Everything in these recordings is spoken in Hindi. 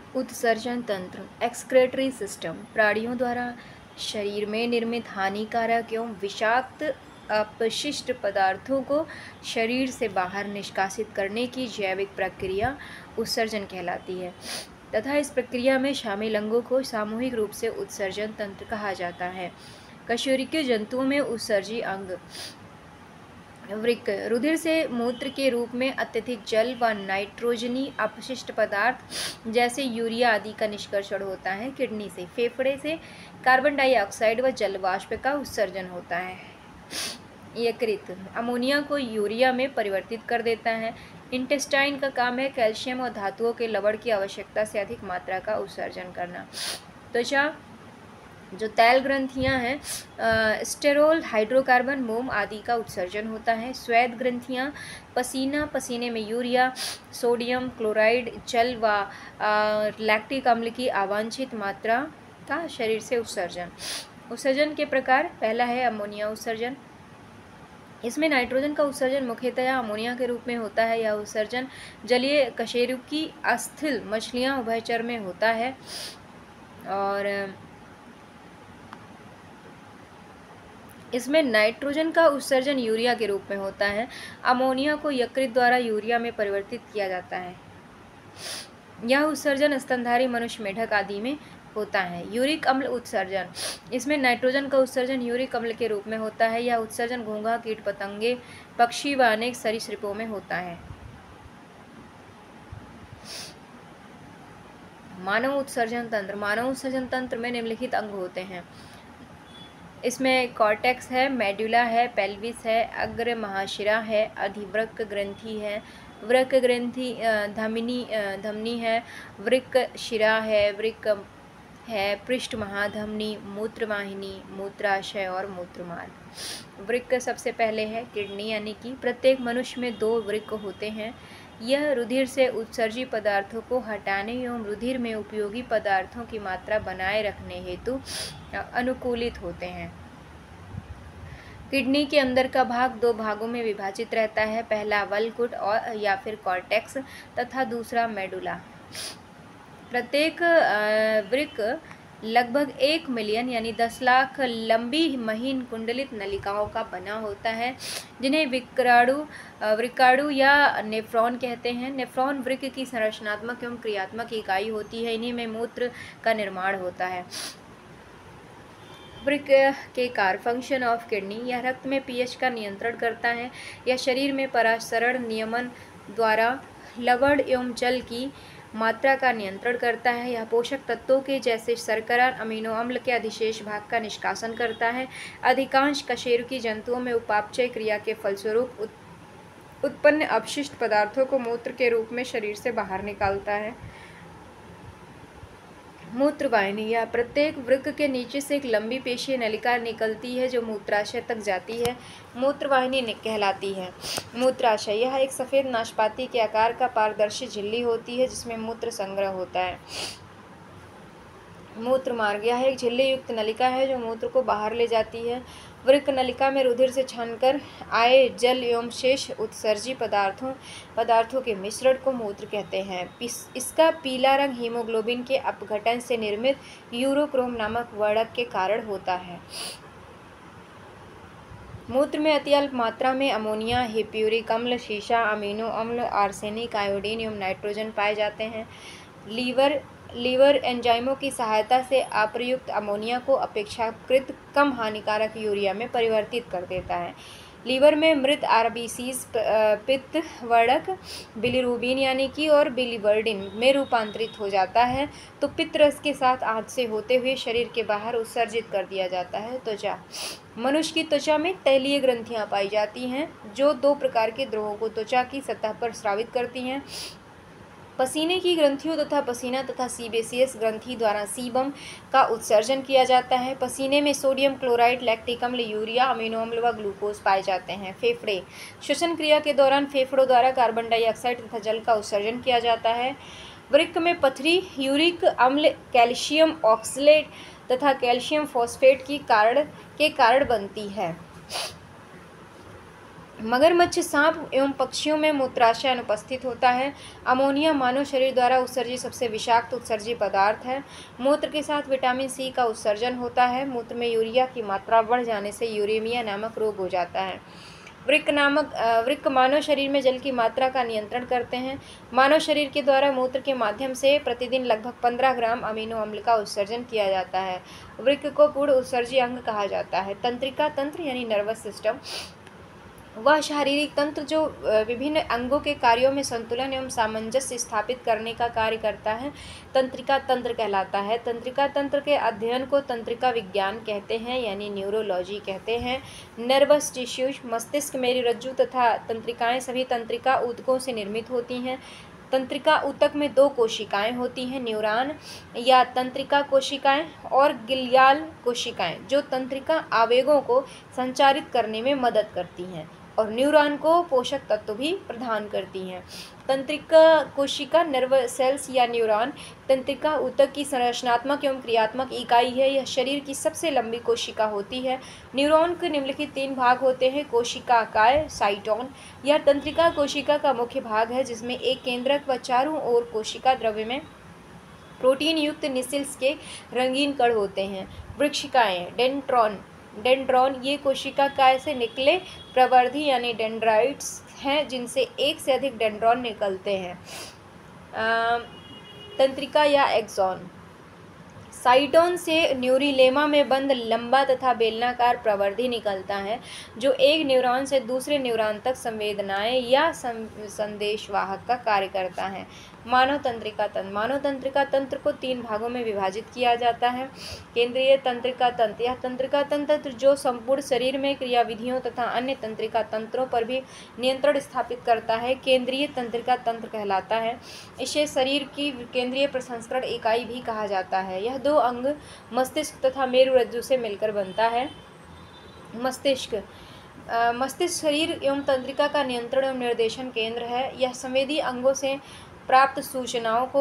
उत्सर्जन तंत्र एक्सक्रेटरी सिस्टम प्राणियों द्वारा शरीर में निर्मित हानिकारक एवं विषाक्त अपशिष्ट पदार्थों को शरीर से बाहर निष्कासित करने की जैविक प्रक्रिया उत्सर्जन कहलाती है तथा इस प्रक्रिया में शामिल अंगों को सामूहिक रूप से उत्सर्जन तंत्र कहा जाता है। कशेरुकीय जंतुओं में उत्सर्जी अंग वृक्क रुधिर से मूत्र के रूप में अत्यधिक जल व नाइट्रोजनी अपशिष्ट पदार्थ जैसे यूरिया आदि का निष्कर्षण होता है। किडनी से फेफड़े से कार्बन डाइऑक्साइड व जल वाष्प का उत्सर्जन होता है। यकृत अमोनिया को यूरिया में परिवर्तित कर देता है। इंटेस्टाइन का काम है कैल्शियम और धातुओं के लवण की आवश्यकता से अधिक मात्रा का उत्सर्जन करना। त्वचा जो तैल ग्रंथियां हैं स्टेरोल हाइड्रोकार्बन मोम आदि का उत्सर्जन होता है। श्वेत ग्रंथियां पसीने में यूरिया सोडियम क्लोराइड जल व लैक्टिक अम्ल की अवांछित मात्रा का शरीर से उत्सर्जन। उत्सर्जन के प्रकार पहला है अमोनिया उत्सर्जन। इसमें नाइट्रोजन का उत्सर्जन मुख्यतया अमोनिया के रूप में होता है। यह उत्सर्जन जलीय कशेरुकी अस्थिल मछलियां उभयचर में होता है और इसमें नाइट्रोजन का उत्सर्जन यूरिया के रूप में होता है। अमोनिया को यकृत द्वारा यूरिया में परिवर्तित किया जाता है। यह उत्सर्जन स्तनधारी मनुष्य मेढक आदि में होता है। यूरिक अम्ल उत्सर्जन इसमें नाइट्रोजन का उत्सर्जन यूरिक अम्ल के रूप में होता है। यह उत्सर्जन घोंघा कीट पतंगे पक्षी व अनेक सरीसृपों में होता है। मानव उत्सर्जन तंत्र में निम्नलिखित अंग होते हैं। इसमें कॉर्टेक्स है, मेडुला है, पेल्विस है, अग्र महाशिरा है, अधिवृक्क ग्रंथि है, वृक्क ग्रंथि धमनी है, वृक्क शिरा है, वृक्क है, पृष्ठ महाधमनी, मूत्रवाहिनी, मूत्राशय और मूत्रमार्ग। वृक्क सबसे पहले है किडनी, यानी कि प्रत्येक मनुष्य में 2 वृक्क होते हैं। यह रुधिर से उत्सर्जी पदार्थों को हटाने एवं रुधिर में उपयोगी पदार्थों की मात्रा बनाए रखने हेतु अनुकूलित होते हैं। किडनी के अंदर का भाग 2 भागों में विभाजित रहता है। पहला वल्कुट और या फिर कॉर्टेक्स तथा दूसरा मेडुला। प्रत्येक वृक्क लगभग 1 मिलियन यानी 10 लाख लंबी महीन कुंडलित नलिकाओं का बना होता है, जिन्हें वृक्काणु या नेफ्रॉन कहते हैं। नेफ्रॉन वृक्क की संरचनात्मक एवं क्रियात्मक इकाई होती है। इन्हीं में मूत्र का निर्माण होता है। वृक्क के कार्य फंक्शन ऑफ किडनी, यह रक्त में पीएच का नियंत्रण करता है। यह शरीर में परासरण नियमन द्वारा लवण एवं जल की मात्रा का नियंत्रण करता है। यह पोषक तत्वों के जैसे शर्करा अमीनो अम्ल के अधिशेष भाग का निष्कासन करता है। अधिकांश कशेरुकी जंतुओं में उपापचय क्रिया के फलस्वरूप उत्पन्न अपशिष्ट पदार्थों को मूत्र के रूप में शरीर से बाहर निकालता है। मूत्रवाहिनी या प्रत्येक वृक्क के नीचे से एक लंबी पेशीय नलिका निकलती है जो मूत्राशय तक जाती है, मूत्रवाहिनी कहलाती है। मूत्राशय यह एक सफ़ेद नाशपाती के आकार का पारदर्शी झिल्ली होती है जिसमें मूत्र संग्रह होता है। मूत्र मार्ग यह एक झिल्ली युक्त नलिका है जो मूत्र को बाहर ले जाती है। वृक्क नलिका में रुधिर से छानकर आए जल एवं शेष उत्सर्जी पदार्थों के मिश्रण को मूत्र कहते हैं। इसका पीला रंग हीमोग्लोबिन के अपघटन से निर्मित यूरोक्रोम नामक वर्णक के कारण होता है। मूत्र में अति अल्प मात्रा में अमोनिया, हिप्यूरिक अम्ल, सीसा, अमीनो अम्ल, आर्सेनिक, आयोडीन एवं नाइट्रोजन पाए जाते हैं। लीवर एंजाइमों की सहायता से अप्रयुक्त अमोनिया को अपेक्षाकृत कम हानिकारक यूरिया में परिवर्तित कर देता है। लीवर में मृत आरबीसीज पित्त वर्णक बिलिरुबिन यानी कि और बिलिवर्डिन में रूपांतरित हो जाता है तो पित्त रस के साथ आंत से होते हुए शरीर के बाहर उत्सर्जित कर दिया जाता है। त्वचा मनुष्य की त्वचा में तैलीय ग्रंथियां पाई जाती हैं जो 2 प्रकार के द्रवों को त्वचा की सतह पर स्रावित करती हैं। पसीने की ग्रंथियों तथा पसीना तथा सीबेसियस ग्रंथि द्वारा सीबम का उत्सर्जन किया जाता है। पसीने में सोडियम क्लोराइड, लैक्टिक अम्ल, यूरिया, अमीनो अम्ल व ग्लूकोज पाए जाते हैं। फेफड़े श्वसन क्रिया के दौरान फेफड़ों द्वारा कार्बन डाइऑक्साइड तथा जल का उत्सर्जन किया जाता है। वृक्क में पथरी यूरिक अम्ल, कैल्शियम ऑक्सलेट तथा कैल्शियम फॉस्फेट के कारण बनती है। मगरमच्छ, सांप एवं पक्षियों में मूत्राशय अनुपस्थित होता है। अमोनिया मानव शरीर द्वारा उत्सर्जित सबसे विषाक्त उत्सर्जी पदार्थ है। मूत्र के साथ विटामिन सी का उत्सर्जन होता है। मूत्र में यूरिया की मात्रा बढ़ जाने से यूरेमिया नामक रोग हो जाता है। वृक्क मानव शरीर में जल की मात्रा का नियंत्रण करते हैं। मानव शरीर के द्वारा मूत्र के माध्यम से प्रतिदिन लगभग 15 ग्राम अमीनो अम्ल का उत्सर्जन किया जाता है। वृक्क को पूर्ण उत्सर्जी अंग कहा जाता है। तंत्रिका तंत्र यानी नर्वस सिस्टम वह शारीरिक तंत्र जो विभिन्न अंगों के कार्यों में संतुलन एवं सामंजस्य स्थापित करने का कार्य करता है, तंत्रिका तंत्र कहलाता है। तंत्रिका तंत्र के अध्ययन को तंत्रिका विज्ञान कहते हैं, यानी न्यूरोलॉजी कहते हैं। नर्वस टिश्यूज, मस्तिष्क, मेरुरज्जु तथा तंत्रिकाएं सभी तंत्रिका ऊतकों से निर्मित होती हैं। तंत्रिका ऊतक में 2 कोशिकाएं होती हैं, न्यूरॉन या तंत्रिका कोशिकाएं और ग्लियाल कोशिकाएं, जो तंत्रिका आवेगों को संचारित करने में मदद करती हैं और न्यूरॉन को पोषक तत्व भी प्रदान करती हैं। तंत्रिका कोशिका नर्व सेल्स या न्यूरॉन तंत्रिका ऊतक की संरचनात्मक एवं क्रियात्मक इकाई है। यह शरीर की सबसे लंबी कोशिका होती है। न्यूरॉन के निम्नलिखित 3 भाग होते हैं। कोशिकाकाय, साइटोन यह तंत्रिका कोशिका का मुख्य भाग है, जिसमें एक केंद्रक व चारों ओर कोशिका द्रव्य में प्रोटीन युक्त निसिल्स के रंगीन कण होते हैं। वृक्षिकाएं, डेंड्रॉन ये कोशिका काय से निकले प्रवर्धी यानी डेंड्राइट्स हैं, जिनसे एक से अधिक डेंड्रॉन निकलते हैं। तंत्रिका या एक्सॉन। साइटोन से न्यूरिलेमा में बंद लंबा तथा बेलनाकार प्रवर्धी निकलता है, जो एक न्यूरॉन से दूसरे न्यूरॉन तक संवेदनाएं या संदेशवाहक का कार्य करता है। मानव तंत्रिका तंत्र को 3 भागों में विभाजित किया जाता है। केंद्रीय तंत्रिका तंत्र, यह तंत्रिका तंत्र जो संपूर्ण शरीर में क्रियाविधियों तथा अन्य तंत्रिका तंत्रों पर भी नियंत्रण स्थापित करता है, केंद्रीय तंत्रिका तंत्र कहलाता है। इसे शरीर की केंद्रीय प्रसंस्करण इकाई भी कहा जाता है। यह 2 अंग मस्तिष्क तथा मेरुरज्जु से मिलकर बनता है। मस्तिष्क शरीर एवं तंत्रिका का नियंत्रण एवं निर्देशन केंद्र है। यह संवेदी अंगों से प्राप्त सूचनाओं को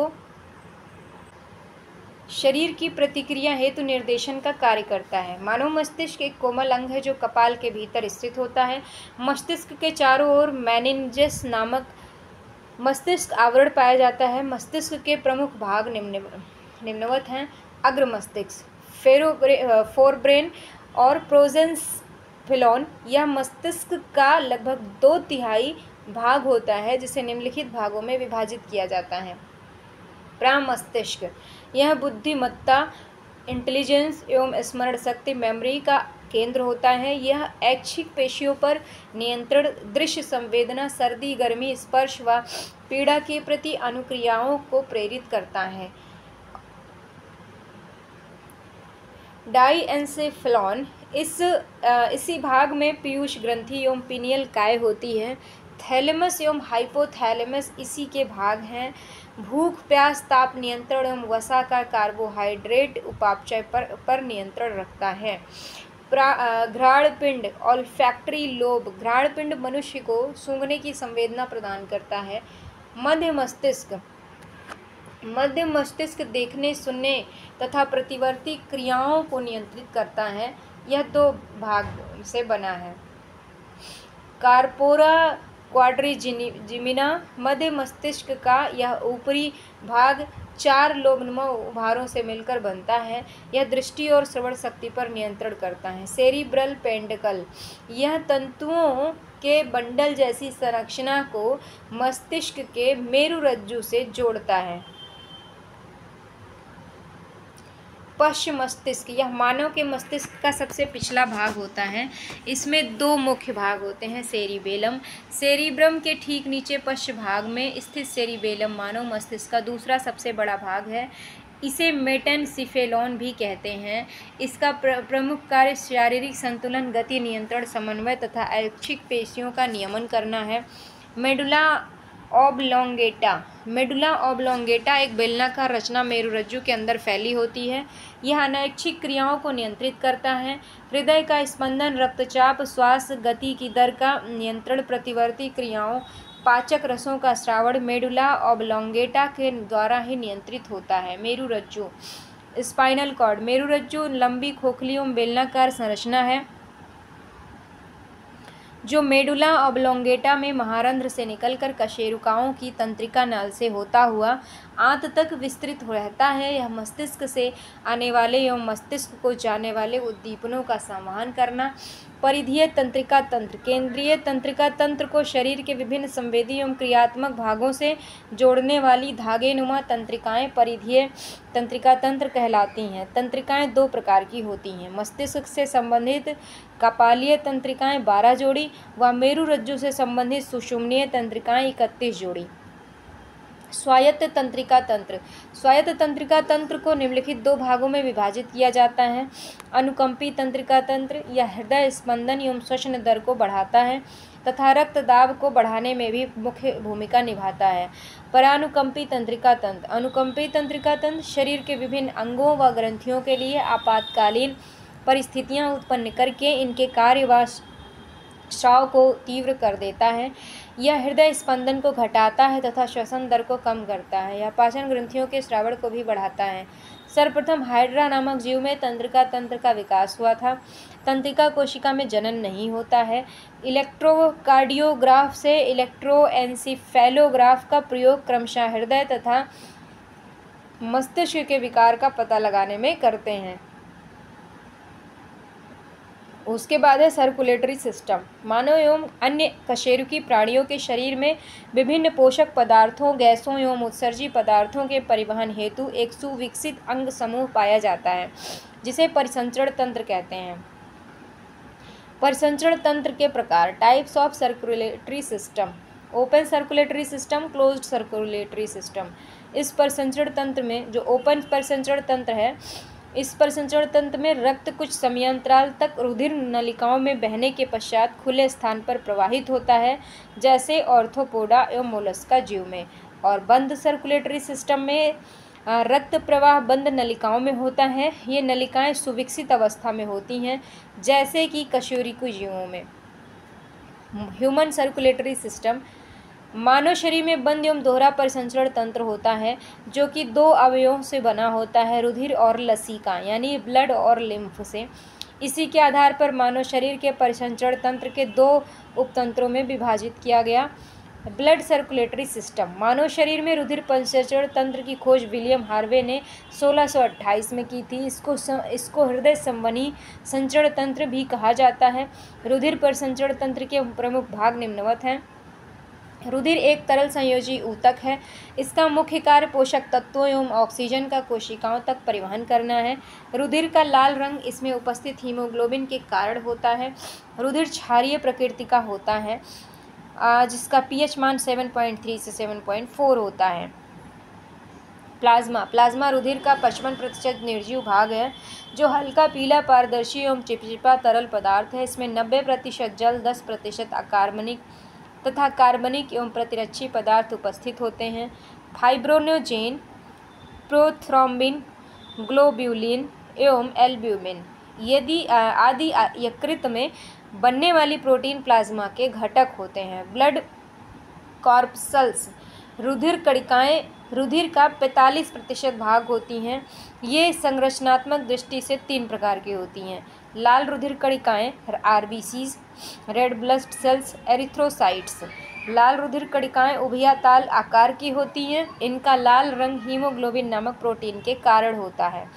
शरीर की प्रतिक्रिया हेतु निर्देशन का कार्य करता है। मानव मस्तिष्क एक कोमल अंग है जो कपाल के भीतर स्थित होता है। मस्तिष्क के चारों ओर मेनिन्जेस नामक मस्तिष्क आवरण पाया जाता है। मस्तिष्क के प्रमुख भाग निम्नवत हैं: अग्र मस्तिष्क, फोरब्रेन और प्रोजेंसफिलोन। यह मस्तिष्क का लगभग 2/3 भाग होता है, जिसे निम्नलिखित भागों में विभाजित किया जाता है। प्रामस्तिष्क, यह बुद्धिमत्ता, इंटेलिजेंस एवं स्मरण शक्ति, मेमोरी का केंद्र होता है। यह ऐच्छिक पेशियों पर नियंत्रण, दृश्य संवेदना, सर्दी, गर्मी, स्पर्श व पीड़ा के प्रति अनुक्रियाओं को प्रेरित करता है। डाईएन्सेफेलॉन, इसी भाग में पीयूष ग्रंथि एवं पीनियल काय होती है। थैलेमस एवं हाइपोथैलेमस इसी के भाग हैं। भूख, प्यास, ताप नियंत्रण एवं वसा का कार्बोहाइड्रेट उपापचय पर नियंत्रण रखता है। घ्राणपिंड, ऑल्फैक्टरी लोब, घ्राणपिंड मनुष्य को सूंघने की संवेदना प्रदान करता है। मध्य मस्तिष्क देखने, सुनने तथा प्रतिवर्ती क्रियाओं को नियंत्रित करता है। यह 2 भाग से बना है। कार्पोरा क्वाड्रिजिमिना, मध्य मस्तिष्क का यह ऊपरी भाग 4 लोबनुमा उभारों से मिलकर बनता है। यह दृष्टि और श्रवण शक्ति पर नियंत्रण करता है। सेरिब्रल पेंडकल, यह तंतुओं के बंडल जैसी संरचना को मस्तिष्क के मेरुरज्जु से जोड़ता है। पश्च मस्तिष्क, यह मानव के मस्तिष्क का सबसे पिछला भाग होता है। इसमें 2 मुख्य भाग होते हैं। सेरिबेलम, सेरिब्रम के ठीक नीचे पश्च भाग में स्थित सेरिबेलम मानव मस्तिष्क का दूसरा सबसे बड़ा भाग है। इसे मेटेनसिफेलॉन भी कहते हैं। इसका प्रमुख कार्य शारीरिक संतुलन, गति नियंत्रण, समन्वय तथा ऐच्छिक पेशियों का नियमन करना है। मेडुला ऑब्लोंगेटा एक बेलनाकार रचना मेरुरज्जु के अंदर फैली होती है। यह अनैच्छिक क्रियाओं को नियंत्रित करता है। हृदय का स्पंदन, रक्तचाप, श्वास गति की दर का नियंत्रण, प्रतिवर्ती क्रियाओं, पाचक रसों का श्रावण मेडुला ऑब्लोंगेटा के द्वारा ही नियंत्रित होता है। मेरुरज्जु, स्पाइनल कॉर्ड, मेरुरज्जु लंबी खोखली एवं बेलनाकार संरचना है जो मेडुला ऑब्लोंगेटा में महारंध्र से निकलकर कशेरुकाओं की तंत्रिका नाल से होता हुआ आंत तक विस्तृत रहता है। यह मस्तिष्क से आने वाले एवं मस्तिष्क को जाने वाले उद्दीपनों का संवहन करना। परिधीय तंत्रिका तंत्र। केंद्रीय तंत्रिका तंत्र को शरीर के विभिन्न संवेदी एवं क्रियात्मक भागों से जोड़ने वाली धागेनुमा तंत्रिकाएं परिधीय तंत्रिका तंत्र कहलाती हैं। तंत्रिकाएं दो प्रकार की होती हैं। मस्तिष्क से संबंधित कपालीय तंत्रिकाएं 12 जोड़ी व मेरु रज्जु से संबंधित सुषुम्नीय तंत्रिकाएं 31 जोड़ी। स्वायत्त तंत्रिका तंत्र। स्वायत्त तंत्रिका तंत्र को निम्नलिखित दो भागों में विभाजित किया जाता है। अनुकंपी तंत्रिका तंत्र यह हृदय स्पंदन एवं श्वसन दर को बढ़ाता है तथा रक्तदाब को बढ़ाने में भी मुख्य भूमिका निभाता है। परानुकंपी तंत्रिका तंत्र। अनुकंपी तंत्रिका तंत्र शरीर के विभिन्न अंगों व ग्रंथियों के लिए आपातकालीन परिस्थितियां उत्पन्न करके इनके कार्य व स्राव को तीव्र कर देता है। यह हृदय स्पंदन को घटाता है तथा श्वसन दर को कम करता है। यह पाचन ग्रंथियों के श्रावण को भी बढ़ाता है। सर्वप्रथम हाइड्रा नामक जीव में तंत्रिका तंत्र का विकास हुआ था। तंत्रिका कोशिका में जनन नहीं होता है। इलेक्ट्रोकार्डियोग्राफ से इलेक्ट्रोएन्सीफेलोग्राफ का प्रयोग क्रमशः हृदय तथा मस्तिष्क के विकार का पता लगाने में करते हैं। उसके बाद है सर्कुलेटरी सिस्टम। मानव एवं अन्य कशेरुकी प्राणियों के शरीर में विभिन्न पोषक पदार्थों, गैसों एवं उत्सर्जी पदार्थों के परिवहन हेतु एक सुविकसित अंग समूह पाया जाता है जिसे परिसंचरण तंत्र कहते हैं। परिसंचरण तंत्र के प्रकार। Types of circulatory system. Open circulatory system, closed circulatory system. इस परिसंचरण तंत्र में जो ओपन परिसंचरण तंत्र है, इस परिसंचरण तंत्र में रक्त कुछ समयांतराल तक रुधिर नलिकाओं में बहने के पश्चात खुले स्थान पर प्रवाहित होता है, जैसे ऑर्थोपोडा एवं मोलस्का जीव में। और बंद सर्कुलेटरी सिस्टम में रक्त प्रवाह बंद नलिकाओं में होता है। ये नलिकाएं सुविकसित अवस्था में होती हैं, जैसे कि कशेरुकी जीवों में। Human circulatory system. मानव शरीर में बंद एवं दोहरा परिसंचरण तंत्र होता है जो कि दो अवयवों से बना होता है, रुधिर और लसिका यानी ब्लड और लिम्फ से। इसी के आधार पर मानव शरीर के परिसंचरण तंत्र के दो उपतंत्रों में विभाजित किया गया। Blood circulatory system. मानव शरीर में रुधिर परिसंचरण तंत्र की खोज विलियम हार्वे ने 1628 में की थी। इसको हृदय संवहनी संचरण तंत्र भी कहा जाता है। रुधिर परिसंचरण तंत्र के प्रमुख भाग निम्नवत हैं। रुधिर एक तरल संयोजी ऊतक है। इसका मुख्य कार्य पोषक तत्वों एवं ऑक्सीजन का कोशिकाओं तक परिवहन करना है। रुधिर का लाल रंग इसमें उपस्थित हीमोग्लोबिन के कारण होता है। रुधिर क्षारीय प्रकृति का होता है जिसका पीएच मान 7.3 से 7.4 होता है। प्लाज्मा। प्लाज्मा रुधिर का 55% निर्जीव भाग है जो हल्का पीला पारदर्शी एवं चिपचिपा तरल पदार्थ है। इसमें 90% जल, 10% अकार्बनिक तथा कार्बनिक एवं प्रतिरक्षी पदार्थ उपस्थित होते हैं। फाइब्रोनोजेन, प्रोथ्रोम्बिन, ग्लोब्यूलिन एवं एल्ब्यूमिन यदि आदि यकृत में बनने वाली प्रोटीन प्लाज्मा के घटक होते हैं। Blood corpuscles. रुधिर कणिकाएं रुधिर का 45% भाग होती हैं। ये संरचनात्मक दृष्टि से 3 प्रकार की होती हैं। लाल रुधिर कणिकाएं RBCs, red blood cells, erythrocytes. लाल रुधिर कणिकाएं उभयताल आकार की होती हैं। इनका लाल रंग हीमोग्लोबिन नामक प्रोटीन के कारण होता है।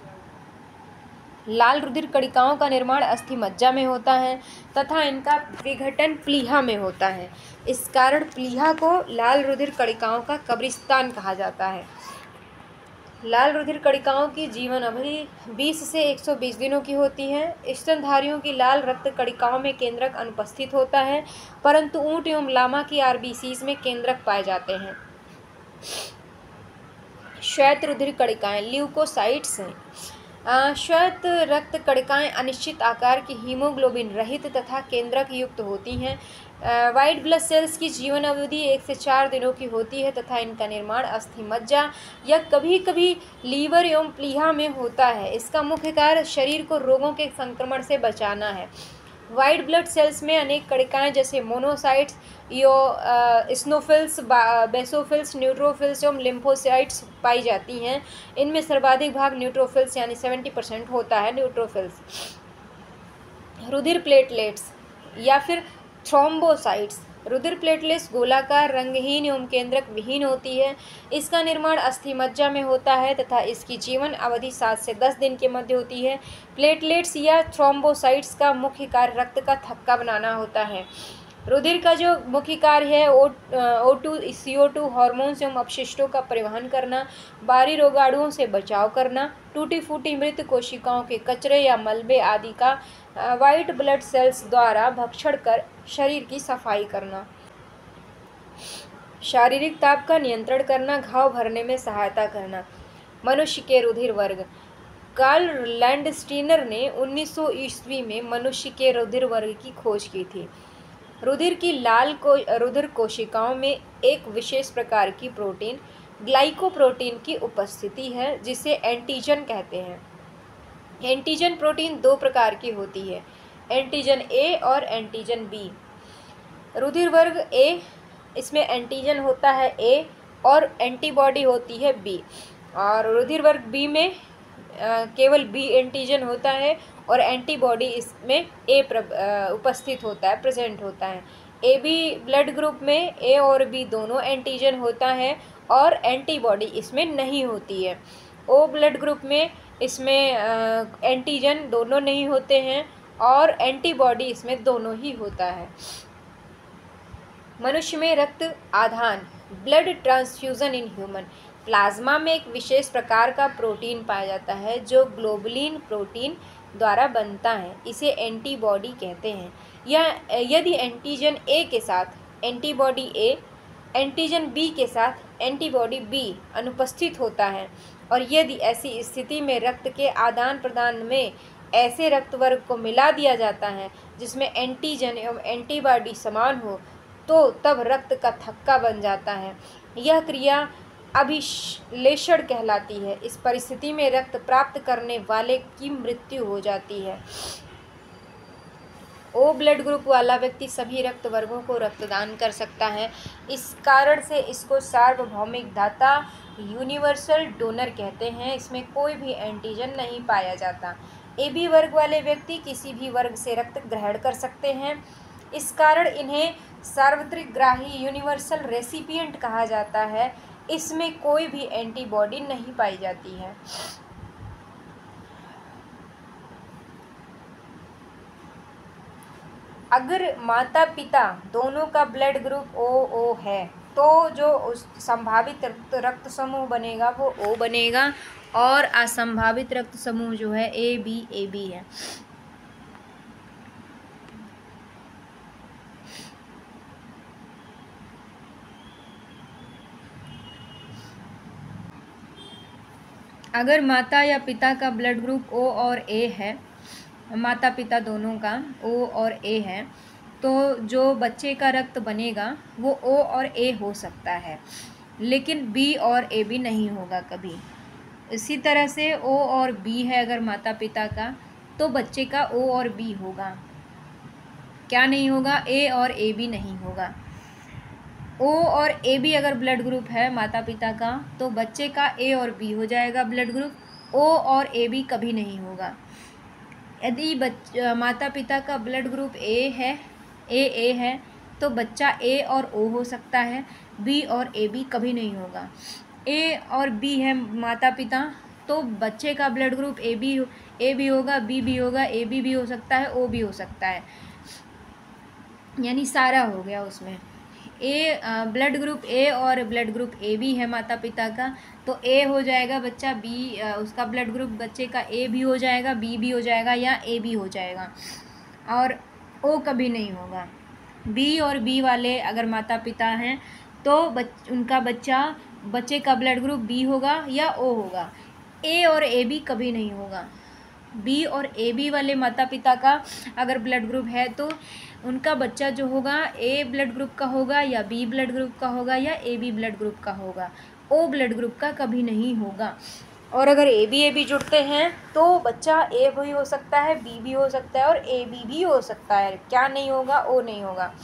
लाल रुधिर कणिकाओं का निर्माण अस्थि मज्जा में होता है तथा इनका विघटन प्लीहा में होता है। इस कारण प्लीहा को लाल रुधिर कणिकाओं का कब्रिस्तान कहा जाता है। लाल रुधिर कणिकाओं की जीवन अवधि 20 से 120 दिनों की होती है। स्तनधारियों की लाल रक्त कणिकाओं में केंद्रक अनुपस्थित होता है, परंतु ऊंट एवं लामा की आरबीसीज में केंद्रक पाए जाते हैं। श्वेत रुधिर कणिकाएं ल्यूकोसाइट्स हैं। श्वेत रक्त कणिकाएं अनिश्चित आकार की हीमोग्लोबिन रहित तथा केंद्रक युक्त होती हैं। वाइट ब्लड सेल्स की जीवन अवधि 1 से 4 दिनों की होती है तथा इनका निर्माण अस्थि मज्जा या कभी कभी लीवर एवं प्लीहा में होता है। इसका मुख्य कार्य शरीर को रोगों के संक्रमण से बचाना है। वाइट ब्लड सेल्स में अनेक कणिकाएं जैसे मोनोसाइट्स, स्नोफिल्स, बेसोफिल्स, न्यूट्रोफिल्स एवं लिम्फोसाइट्स पाई जाती हैं। इनमें सर्वाधिक भाग न्यूट्रोफिल्स यानी 70% होता है। न्यूट्रोफिल्स। रुधिर प्लेटलेट्स या फिर थ्रोम्बोसाइट्स। रुधिर प्लेटलेट्स गोलाकार, रंगहीन एवं केंद्रक विहीन होती है। इसका निर्माण अस्थि मज्जा में होता है तथा इसकी जीवन अवधि 7 से 10 दिन के मध्य होती है। प्लेटलेट्स या थ्रोम्बोसाइट्स का मुख्य कार्य रक्त का थक्का बनाना होता है। रुधिर का जो मुख्य कार्य है O2 CO2 हार्मोन्स एवं अपशिष्टों का परिवहन करना, बाहरी रोगाणुओं से बचाव करना, टूटी फूटी मृत कोशिकाओं के कचरे या मलबे आदि का वाइट ब्लड सेल्स द्वारा भक्षण कर शरीर की सफाई करना, शारीरिक ताप का नियंत्रण करना, घाव भरने में सहायता करना। मनुष्य के रुधिर वर्ग। कार्ल लैंडस्टीनर ने 1900 ईस्वी में मनुष्य के रुधिर वर्ग की खोज की थी। रुधिर की रुधिर कोशिकाओं में एक विशेष प्रकार की प्रोटीन ग्लाइकोप्रोटीन की उपस्थिति है जिसे एंटीजन कहते हैं। एंटीजन प्रोटीन दो प्रकार की होती है, एंटीजन ए और एंटीजन बी। रुधिर वर्ग ए, इसमें एंटीजन होता है ए और एंटीबॉडी होती है बी, और रुधिर वर्ग बी में केवल बी एंटीजन होता है और एंटीबॉडी इसमें ए उपस्थित होता है, प्रेजेंट होता है। ए बी ब्लड ग्रुप में ए और बी दोनों एंटीजन होता है और एंटीबॉडी इसमें नहीं होती है। ओ ब्लड ग्रुप में इसमें एंटीजन दोनों नहीं होते हैं और एंटीबॉडी इसमें दोनों ही होता है। मनुष्य में रक्त आधान, blood transfusion in human. Plasma में एक विशेष प्रकार का प्रोटीन पाया जाता है जो ग्लोबुलिन प्रोटीन द्वारा बनता है, इसे एंटीबॉडी कहते हैं। यह यदि एंटीजन ए के साथ एंटीबॉडी ए, एंटीजन बी के साथ एंटीबॉडी बी अनुपस्थित होता है और यदि ऐसी स्थिति में रक्त के आदान प्रदान में ऐसे रक्त वर्ग को मिला दिया जाता है जिसमें एंटीजन एवं एंटीबॉडी समान हो तो तब रक्त का थक्का बन जाता है। यह क्रिया अभिश्लेषण कहलाती है। इस परिस्थिति में रक्त प्राप्त करने वाले की मृत्यु हो जाती है। ओ ब्लड ग्रुप वाला व्यक्ति सभी रक्त वर्गों को रक्तदान कर सकता है। इस कारण से इसको सार्वभौमिक दाता यूनिवर्सल डोनर कहते हैं। इसमें कोई भी एंटीजन नहीं पाया जाता। ए बी वर्ग वाले व्यक्ति किसी भी वर्ग से रक्त ग्रहण कर सकते हैं। इस कारण इन्हें सार्वत्रिक ग्राही यूनिवर्सल रेसिपिएंट कहा जाता है। इसमें कोई भी एंटीबॉडी नहीं पाई जाती है। अगर माता पिता दोनों का ब्लड ग्रुप ओ है तो जो उस संभावित रक्त समूह बनेगा वो ओ बनेगा और असंभावित रक्त समूह जो है ए बी है। अगर माता या पिता का ब्लड ग्रुप ओ और ए है, माता पिता दोनों का ओ और ए है, तो जो बच्चे का रक्त बनेगा वो ओ और ए हो सकता है, लेकिन बी और ए बी नहीं होगा कभी। इसी तरह से ओ और बी है अगर माता पिता का, तो बच्चे का ओ और बी होगा। क्या नहीं होगा? ए और ए बी नहीं होगा। ओ और ए बी अगर ब्लड ग्रुप है माता पिता का, तो बच्चे का ए और बी हो जाएगा ब्लड ग्रुप। ओ और ए बी कभी नहीं होगा। यदि माता पिता का ब्लड ग्रुप ए है तो बच्चा ए और ओ हो सकता है, बी और ए बी कभी नहीं होगा। ए और बी है माता पिता, तो बच्चे का ब्लड ग्रुप ए बी होगा, बी भी होगा, ए बी भी हो सकता है, ओ भी हो सकता है, यानी सारा हो गया उसमें। ब्लड ग्रुप ए और ब्लड ग्रुप ए बी है माता पिता का, तो ए हो जाएगा बच्चा, बी उसका ब्लड ग्रुप बच्चे का ए भी हो जाएगा, बी भी हो जाएगा या ए भी हो जाएगा, और ओ कभी नहीं होगा। बी और बी वाले अगर माता पिता हैं तो उनका बच्चे का ब्लड ग्रुप बी होगा या ओ होगा। ए और ए बी कभी नहीं होगा। बी और ए बी वाले माता पिता का अगर ब्लड ग्रुप है तो उनका बच्चा जो होगा ए ब्लड ग्रुप का होगा या बी ब्लड ग्रुप का होगा या ए बी ब्लड ग्रुप का होगा, ओ ब्लड ग्रुप का कभी नहीं होगा। और अगर ए बी जुड़ते हैं तो बच्चा ए भी हो सकता है, बी भी हो सकता है और ए बी भी हो सकता है। क्या नहीं होगा? ओ नहीं होगा।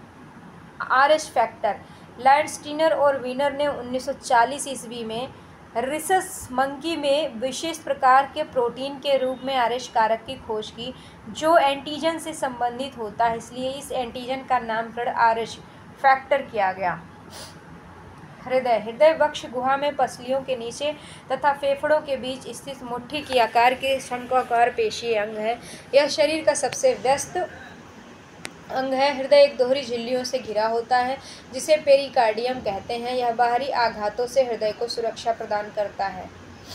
RH factor. लैंडस्टीनर और वीनर ने 1940 ईस्वी में रिसस मंकी में विशेष प्रकार के प्रोटीन के रूप में आरएच कारक की खोज की जो एंटीजन से संबंधित होता है, इसलिए इस एंटीजन का नामकरण आरएच फैक्टर किया गया। हृदय हृदय वक्ष गुहा में पसलियों के नीचे तथा फेफड़ों के बीच स्थित मुट्ठी की आकार के शंक्वाकार पेशीय अंग है। यह शरीर का सबसे व्यस्त अंग है। हृदय एक दोहरी झिल्लियों से घिरा होता है जिसे पेरिकार्डियम कहते हैं। यह बाहरी आघातों से हृदय को सुरक्षा प्रदान करता है।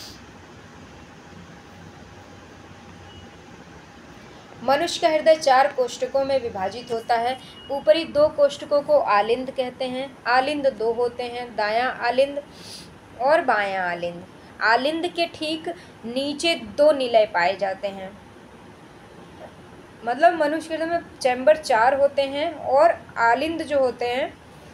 मनुष्य का हृदय 4 कोष्ठकों में विभाजित होता है। ऊपरी 2 कोष्ठकों को आलिंद कहते हैं। आलिंद 2 होते हैं, दायां आलिंद और बायां आलिंद। आलिंद के ठीक नीचे 2 निलय पाए जाते हैं। मतलब मनुष्य के हृदय में चैम्बर 4 होते हैं और आलिंद जो होते हैं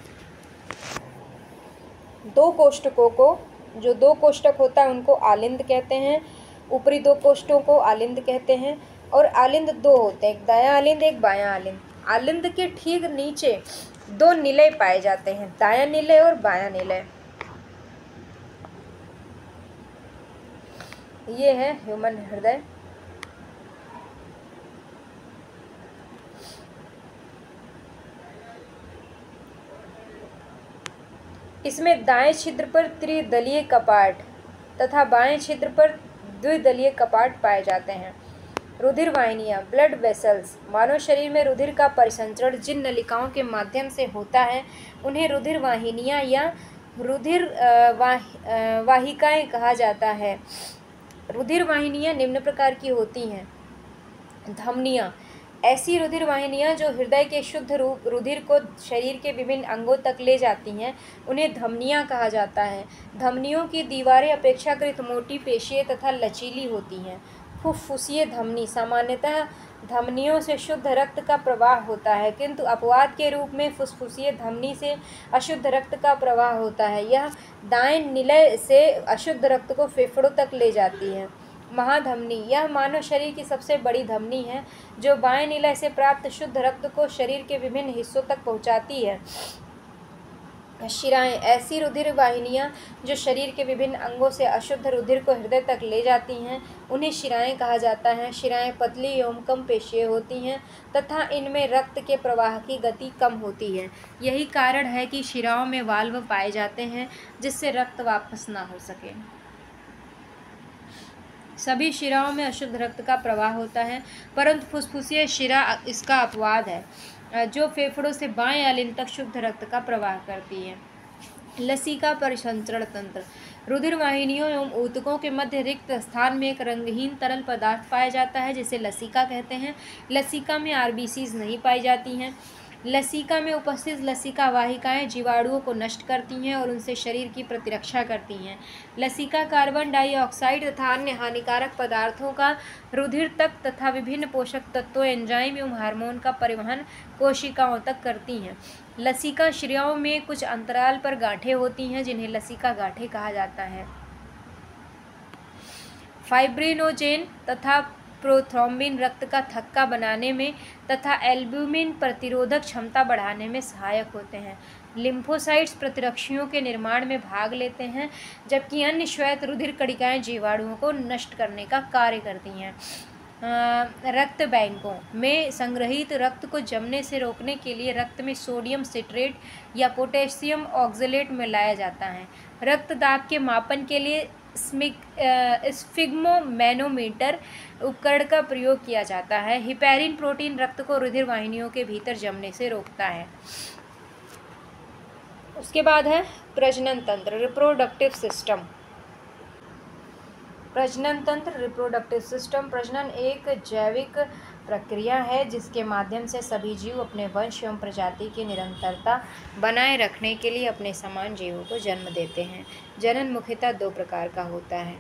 2 कोष्ठकों को, जो 2 कोष्ठक होता है उनको आलिंद कहते हैं। ऊपरी 2 कोष्ठकों को आलिंद कहते हैं और आलिंद 2 होते हैं, एक दायां आलिंद एक बायां आलिंद। आलिंद के ठीक नीचे 2 निलय पाए जाते हैं, दायां निलय और बायां निलय। ये है ह्यूमन हृदय। इसमें दाएं छिद्र पर त्रिदलीय कपाट तथा बाएं छिद्र पर द्विदलीय कपाट पाए जाते हैं। रुधिर वाहिनियाँ, ब्लड वेसल्स। मानव शरीर में रुधिर का परिसंचरण जिन नलिकाओं के माध्यम से होता है उन्हें रुधिर वाहिनियाँ या रुधिर वाहिकाएं कहा जाता है। रुधिर वाहिनियाँ निम्न प्रकार की होती हैं। धमनियाँ, ऐसी रुधिर वाहिनियाँ जो हृदय के शुद्ध रुधिर को शरीर के विभिन्न अंगों तक ले जाती हैं उन्हें धमनियाँ कहा जाता है। धमनियों की दीवारें अपेक्षाकृत मोटी, पेशीय तथा लचीली होती हैं। फुफ्फुसीय धमनी, सामान्यतः धमनियों से शुद्ध रक्त का प्रवाह होता है किंतु अपवाद के रूप में फुफ्फुसीय धमनी से अशुद्ध रक्त का प्रवाह होता है। यह दाएं निलय से अशुद्ध रक्त को फेफड़ों तक ले जाती है। महाधमनी, यह मानव शरीर की सबसे बड़ी धमनी है जो बाएं निलय से प्राप्त शुद्ध रक्त को शरीर के विभिन्न हिस्सों तक पहुंचाती है। शिराएं, ऐसी रुधिर वाहिनियाँ जो शरीर के विभिन्न अंगों से अशुद्ध रुधिर को हृदय तक ले जाती हैं उन्हें शिराएं कहा जाता है। शिराएं पतली एवं कम पेशीय होती हैं तथा इनमें रक्त के प्रवाह की गति कम होती है। यही कारण है कि शिराओं में वाल्व पाए जाते हैं जिससे रक्त वापस ना हो सके। सभी शिराओं में अशुद्ध रक्त का प्रवाह होता है परंतु फुफ्फुसीय शिरा इसका अपवाद है जो फेफड़ों से बाएं आलिंद तक शुद्ध रक्त का प्रवाह करती है। लसिका परिसंचरण तंत्र, रुधिर वाहिनियों एवं ऊतकों के मध्य रिक्त स्थान में एक रंगहीन तरल पदार्थ पाया जाता है जिसे लसिका कहते हैं। लसिका में आरबीसीज नहीं पाई जाती हैं। लसिका में उपस्थित लसिका वाहिकाएं जीवाणुओं को नष्ट करती हैं और उनसे शरीर की प्रतिरक्षा करती हैं। लसिका कार्बन डाइऑक्साइड तथा अन्य हानिकारक पदार्थों का रुधिर तक तथा विभिन्न पोषक तत्वों, एंजाइम एवं हार्मोन का परिवहन कोशिकाओं तक करती हैं। लसिका शिराओं में कुछ अंतराल पर गांठें होती हैं जिन्हें लसिका गांठें कहा जाता है। फाइब्रिनोजेन तथा प्रोथ्रोम्बिन रक्त का थक्का बनाने में तथा एल्ब्यूमिन प्रतिरोधक क्षमता बढ़ाने में सहायक होते हैं। लिम्फोसाइट्स प्रतिरक्षियों के निर्माण में भाग लेते हैं जबकि अन्य श्वेत रुधिर कणिकाएं जीवाणुओं को नष्ट करने का कार्य करती हैं। रक्त बैंकों में संग्रहित रक्त को जमने से रोकने के लिए रक्त में सोडियम सिट्रेट या पोटेशियम ऑक्सलेट मिलाया जाता है। रक्त दाब के मापन के लिए स्फिग्मोमैनोमीटर उपकरण का प्रयोग किया जाता है। हिपैरिन प्रोटीन रक्त को रुधिर वाहिनियों के भीतर जमने से रोकता है। उसके बाद है प्रजनन तंत्र, रिप्रोडक्टिव सिस्टम। प्रजनन तंत्र, रिप्रोडक्टिव सिस्टम। प्रजनन एक जैविक प्रक्रिया है जिसके माध्यम से सभी जीव अपने वंश एवं प्रजाति की निरंतरता बनाए रखने के लिए अपने समान जीवों को जन्म देते हैं। जनन मुख्यतः 2 प्रकार का होता है।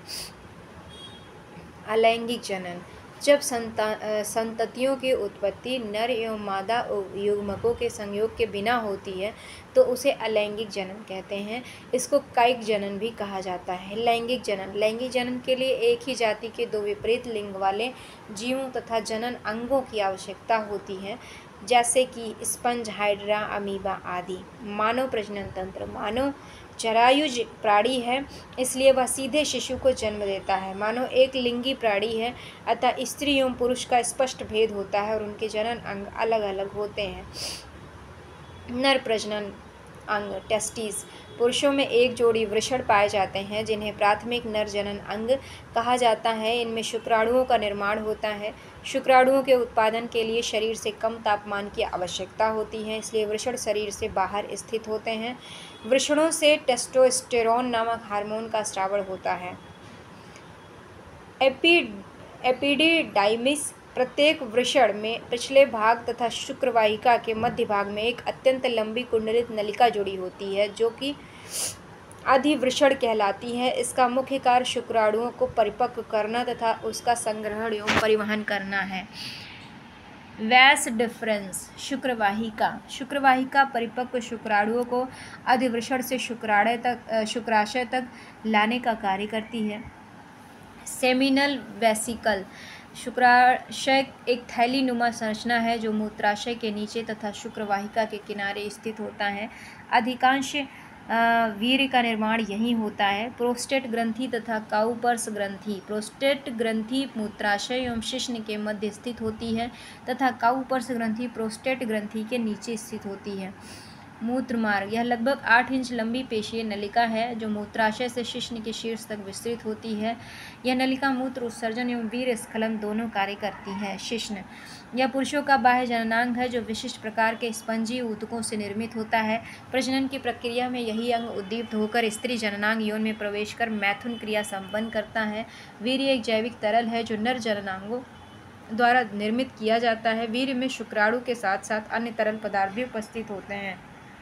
अलैंगिक जनन, जब संततियों की उत्पत्ति नर एवं मादा युग्मकों के संयोग के बिना होती है तो उसे अलैंगिक जनन कहते हैं। इसको कायिक जनन भी कहा जाता है। लैंगिक जनन, लैंगिक जनन के लिए एक ही जाति के 2 विपरीत लिंग वाले जीवों तथा जनन अंगों की आवश्यकता होती है जैसे कि स्पंज, हाइड्रा, अमीबा आदि। मानव प्रजनन तंत्र, मानव जरायुज प्राणी है, इसलिए वह सीधे शिशु को जन्म देता है। मानव एक लिंगी प्राणी है, अतः स्त्री एवं पुरुष का स्पष्ट भेद होता है और उनके जनन अंग अलग अलग होते हैं। नर प्रजनन अंग टेस्टिस। पुरुषों में एक जोड़ी वृषण पाए जाते हैं जिन्हें प्राथमिक नर जनन अंग कहा जाता है। इनमें शुक्राणुओं का निर्माण होता है। शुक्राणुओं के उत्पादन के लिए शरीर से कम तापमान की आवश्यकता होती है, इसलिए वृषण शरीर से बाहर स्थित होते हैं। वृषणों से टेस्टोस्टेरोन नामक हार्मोन का स्राव होता है। एपिडिडाइमिस। प्रत्येक वृषण में पिछले भाग तथा शुक्रवाहिका के मध्य भाग में एक अत्यंत लंबी कुंडलित नलिका जुड़ी होती है जो कि अधिवृषण कहलाती है। इसका मुख्य कार्य शुक्राणुओं को परिपक्व करना तथा उसका संग्रहण एवं परिवहन करना है। वैस डिफरेंस। शुक्रवाहिका परिपक्व शुक्राणुओं को अधिवृषण से शुक्राशय तक लाने का कार्य करती है। Seminal vesicle. शुक्राशय एक थैली नुमा संरचना है जो मूत्राशय के नीचे तथा शुक्रवाहिका के किनारे स्थित होता है। अधिकांश वीर्य का निर्माण यहीं होता है। प्रोस्टेट ग्रंथि तथा काउपर्स ग्रंथि। प्रोस्टेट ग्रंथि मूत्राशय एवं शिश्न के मध्य स्थित होती है तथा काउपर्स ग्रंथि प्रोस्टेट ग्रंथि के नीचे स्थित होती है। मूत्र मार्ग। यह लगभग 8 इंच लंबी पेशीय नलिका है जो मूत्राशय से शिश्न के शीर्ष तक विस्तृत होती है। यह नलिका मूत्र उत्सर्जन एवं वीर्य स्खलन दोनों कार्य करती है। शिश्न। यह पुरुषों का बाह्य जननांग है जो विशिष्ट प्रकार के स्पंजी ऊतकों से निर्मित होता है। प्रजनन की प्रक्रिया में यही अंग उद्दीप्त होकर स्त्री जननांग यौन में प्रवेश कर मैथुन क्रिया संपन्न करता है। वीर्य एक जैविक तरल है जो नर जननांगों द्वारा निर्मित किया जाता है। वीर्य में शुक्राणु के साथ साथ अन्य तरल पदार्थ भी उपस्थित होते हैं।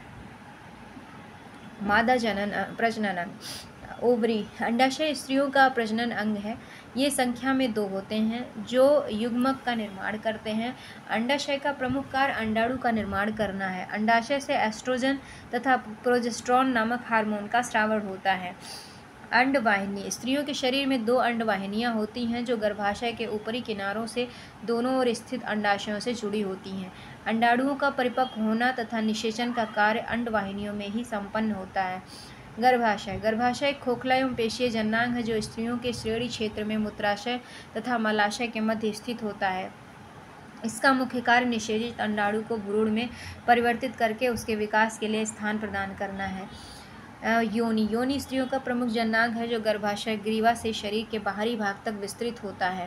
मादा प्रजनन अंग। ओवरी। अंडाशय स्त्रियों का प्रजनन अंग है। ये संख्या में 2 होते हैं जो युग्मक का निर्माण करते हैं। अंडाशय का प्रमुख कार्य अंडाणु का निर्माण करना है। अंडाशय से एस्ट्रोजन तथा प्रोजेस्टेरोन नामक हार्मोन का स्रावण होता है। अंडवाहिनी। स्त्रियों के शरीर में 2 अंडवाहिनियां होती हैं जो गर्भाशय के ऊपरी किनारों से दोनों ओर स्थित अंडाशयों से जुड़ी होती हैं। अंडाणुओं का परिपक्व होना तथा निषेचन का कार्य अंडवाहिनियों में ही संपन्न होता है। गर्भाशय एक खोखला एवं पेशीय जननांग है जो स्त्रियों के श्रोणि क्षेत्र में मूत्राशय तथा मलाशय के मध्य स्थित होता है। इसका मुख्य कार्य निषेचित अंडाणु को भ्रूण में परिवर्तित करके उसके विकास के लिए स्थान प्रदान करना है। योनि स्त्रियों का प्रमुख जननांग है जो गर्भाशय ग्रीवा से शरीर के बाहरी भाग तक विस्तृत होता है।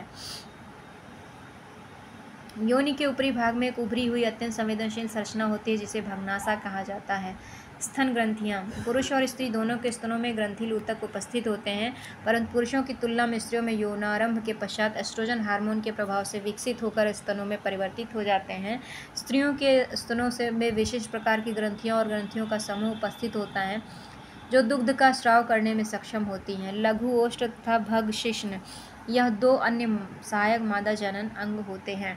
योनि के ऊपरी भाग में एक उभरी हुई अत्यंत संवेदनशील संरचना होती है जिसे भग्नाशा कहा जाता है। स्तन ग्रंथियां। पुरुष और स्त्री दोनों के स्तनों में ग्रंथि ऊतक उपस्थित होते हैं, परंतु पुरुषों की तुलना में स्त्रियों में यौनारंभ के पश्चात एस्ट्रोजन हार्मोन के प्रभाव से विकसित होकर स्तनों में परिवर्तित हो जाते हैं। स्त्रियों के स्तनों में विशिष्ट प्रकार की ग्रंथियां और ग्रंथियों का समूह उपस्थित होता है जो दुग्ध का स्राव करने में सक्षम होती हैं। लघु ओष्ठ तथा भग शिश्न। यह 2 अन्य सहायक मादा जनन अंग होते हैं।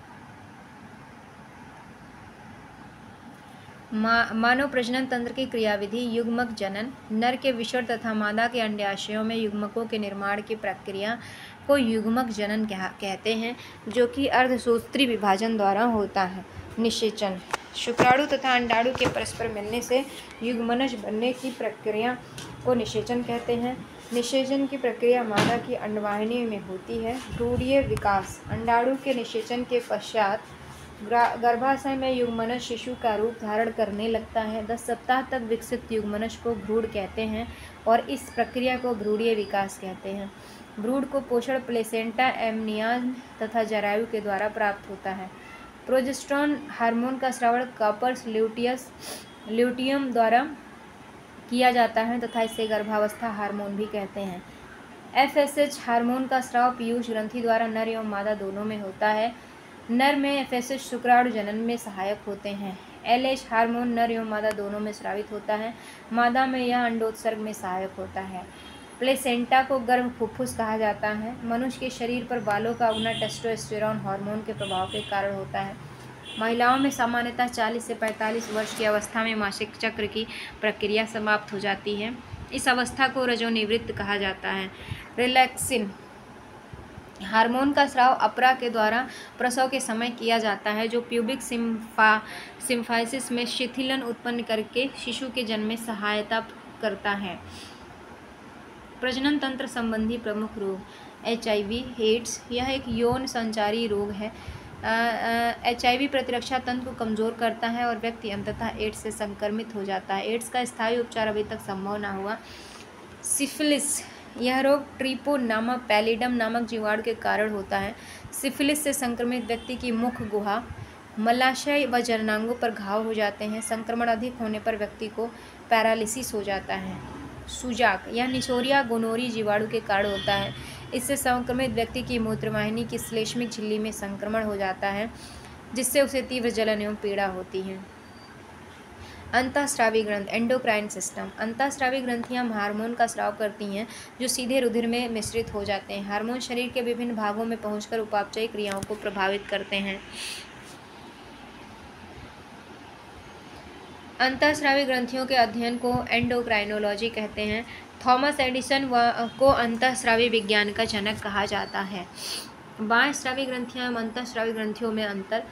मानव प्रजनन तंत्र की क्रियाविधि। युग्मक जनन। नर के विषण तथा मादा के अंडाशयों में युग्मकों के निर्माण की प्रक्रिया को युग्मक जनन कहते हैं जो कि अर्धसूत्री विभाजन द्वारा होता है। निषेचन। शुक्राणु तथा अंडाणु के परस्पर मिलने से युग्मनज बनने की प्रक्रिया को निषेचन कहते हैं। निषेचन की प्रक्रिया मादा की अंडवाहिनी में होती है। भ्रूणीय विकास। अंडाणु के निषेचन के पश्चात गर्भाशय में युग्मनज शिशु का रूप धारण करने लगता है। 10 सप्ताह तक विकसित युग्मनज को भ्रूण कहते हैं और इस प्रक्रिया को भ्रूणीय विकास कहते हैं। भ्रूण को पोषण प्लेसेंटा, एमनियन तथा जरायु के द्वारा प्राप्त होता है। प्रोजेस्टेरोन हार्मोन का स्रावण कार्पस ल्यूटियम द्वारा किया जाता है तथा इसे गर्भावस्था हार्मोन भी कहते हैं। FSH हार्मोन का स्राव पीयूष ग्रंथि द्वारा नर एवं मादा दोनों में होता है। नर में FSH शुक्राणु जनन में सहायक होते हैं। LH हार्मोन नर एवं मादा दोनों में स्रावित होता है। मादा में यह अंडोत्सर्ग में सहायक होता है। प्लेसेंटा को गर्भ फुफ्फुस कहा जाता है। मनुष्य के शरीर पर बालों का उगना टेस्टोस्टेरोन हार्मोन के प्रभाव के कारण होता है। महिलाओं में सामान्यतः 40 से 45 वर्ष की अवस्था में मासिक चक्र की प्रक्रिया समाप्त हो जाती है। इस अवस्था को रजोनिवृत्त कहा जाता है। रिलैक्सिन हार्मोन का स्राव अपरा के द्वारा प्रसव के समय किया जाता है जो प्यूबिक सिम्फाइसिस में शिथिलन उत्पन्न करके शिशु के जन्म में सहायता करता है। प्रजनन तंत्र संबंधी प्रमुख रोग HIV एड्स, यह एक यौन संचारी रोग है। HIV प्रतिरक्षा तंत्र को कमज़ोर करता है और व्यक्ति अंततः एड्स से संक्रमित हो जाता है। एड्स का स्थायी उपचार अभी तक संभव न हुआ। सिफिलिस, यह रोग ट्रिपोनामा पैलिडम नामक जीवाणु के कारण होता है। सिफिलिस से संक्रमित व्यक्ति की मुख गुहा, मलाशय व जननांगों पर घाव हो जाते हैं। संक्रमण अधिक होने पर व्यक्ति को पैरालिसिस हो जाता है। सुजाक, यह निसोरिया गोनोरी जीवाणु के कारण होता है। इससे संक्रमित व्यक्ति की मूत्रवाहिनी की श्लेष्मिक झिल्ली में संक्रमण हो जाता है, जिससे उसे तीव्र जलन एवं पीड़ा होती है। अंतःस्रावी ग्रंथ एंडोक्राइन सिस्टम, अंतःस्रावी ग्रंथियां हार्मोन का स्राव करती हैं जो सीधे रुधिर में मिश्रित हो जाते हैं। हार्मोन शरीर के विभिन्न भागों में पहुंचकर उपापचयी क्रियाओं को प्रभावित करते हैं। अंतःस्रावी ग्रंथियों के अध्ययन को एंडोक्राइनोलॉजी कहते हैं। थॉमस एडिसन को अंतःस्रावी विज्ञान का जनक कहा जाता है। बाह्यस्रावी ग्रंथियां एवं अंतःस्रावी ग्रंथियों में अंतर।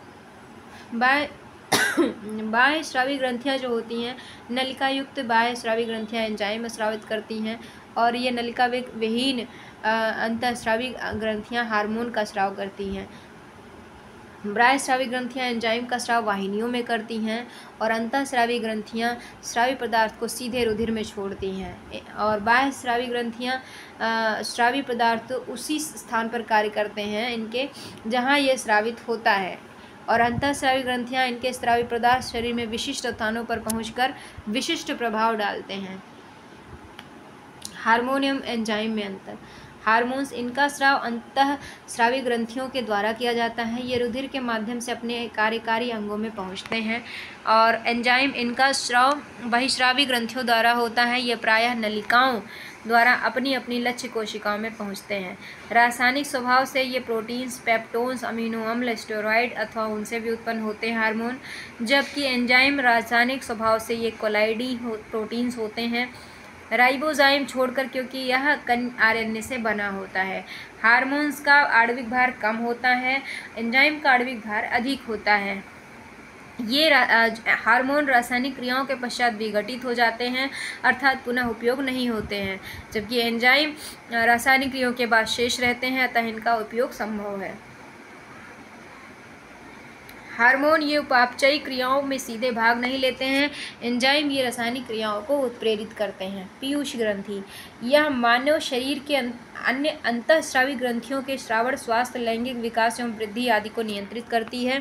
बाह्यस्रावी ग्रंथियां जो होती हैं, नलिका युक्त बाह्यस्रावी ग्रंथियां एंजाइम स्रावित करती हैं, और ये नलिका विहीन अंतःस्रावी ग्रंथियां हार्मोन का स्राव करती हैं। बाह्यस्रावी ग्रंथियां एंजाइम का स्राव वाहिनियों में करती हैं, और अंतःस्रावी ग्रंथियां स्रावी पदार्थ को सीधे रुधिर में छोड़ती हैं। और बाह्यस्रावी ग्रंथियां स्रावी पदार्थ उसी स्थान पर कार्य करते हैं इनके जहां ये स्रावित होता है, और अंतःस्रावी ग्रंथियां इनके स्रावी पदार्थ शरीर में विशिष्ट स्थानों पर पहुंचकर विशिष्ट प्रभाव डालते हैं। हार्मोनियम एंजाइम में अंतर। हार्मोन्स, इनका स्राव अंतःस्रावी ग्रंथियों के द्वारा किया जाता है। ये रुधिर के माध्यम से अपने कार्यकारी अंगों में पहुंचते हैं, और एंजाइम, इनका स्राव बहिस्रावी ग्रंथियों द्वारा होता है। ये प्रायः नलिकाओं द्वारा अपनी अपनी लक्ष्य कोशिकाओं में पहुंचते हैं। रासायनिक स्वभाव से ये प्रोटीन्स, पेप्टोन्स, अमीनो अम्ल, स्टेरॉइड अथवा उनसे भी उत्पन्न होते हैं हार्मोन, जबकि एंजाइम रासायनिक स्वभाव से ये कोलाइडी प्रोटीन्स होते हैं, राइबोजाइम छोड़कर, क्योंकि यह RNA से बना होता है। हार्मोन्स का आणविक भार कम होता है, एंजाइम का आणविक भार अधिक होता है। ये हार्मोन रासायनिक क्रियाओं के पश्चात विघटित हो जाते हैं, अर्थात पुनः उपयोग नहीं होते हैं, जबकि एंजाइम रासायनिक क्रियाओं के बाद शेष रहते हैं, अतः इनका उपयोग संभव है। हार्मोन ये उपापचयी क्रियाओं में सीधे भाग नहीं लेते हैं। एंजाइम ये रासायनिक क्रियाओं को उत्प्रेरित करते हैं। पीयूष ग्रंथि, यह मानव शरीर के अन्य अंतःस्रावी ग्रंथियों के श्रावण, स्वास्थ्य, लैंगिक विकास एवं वृद्धि आदि को नियंत्रित करती है।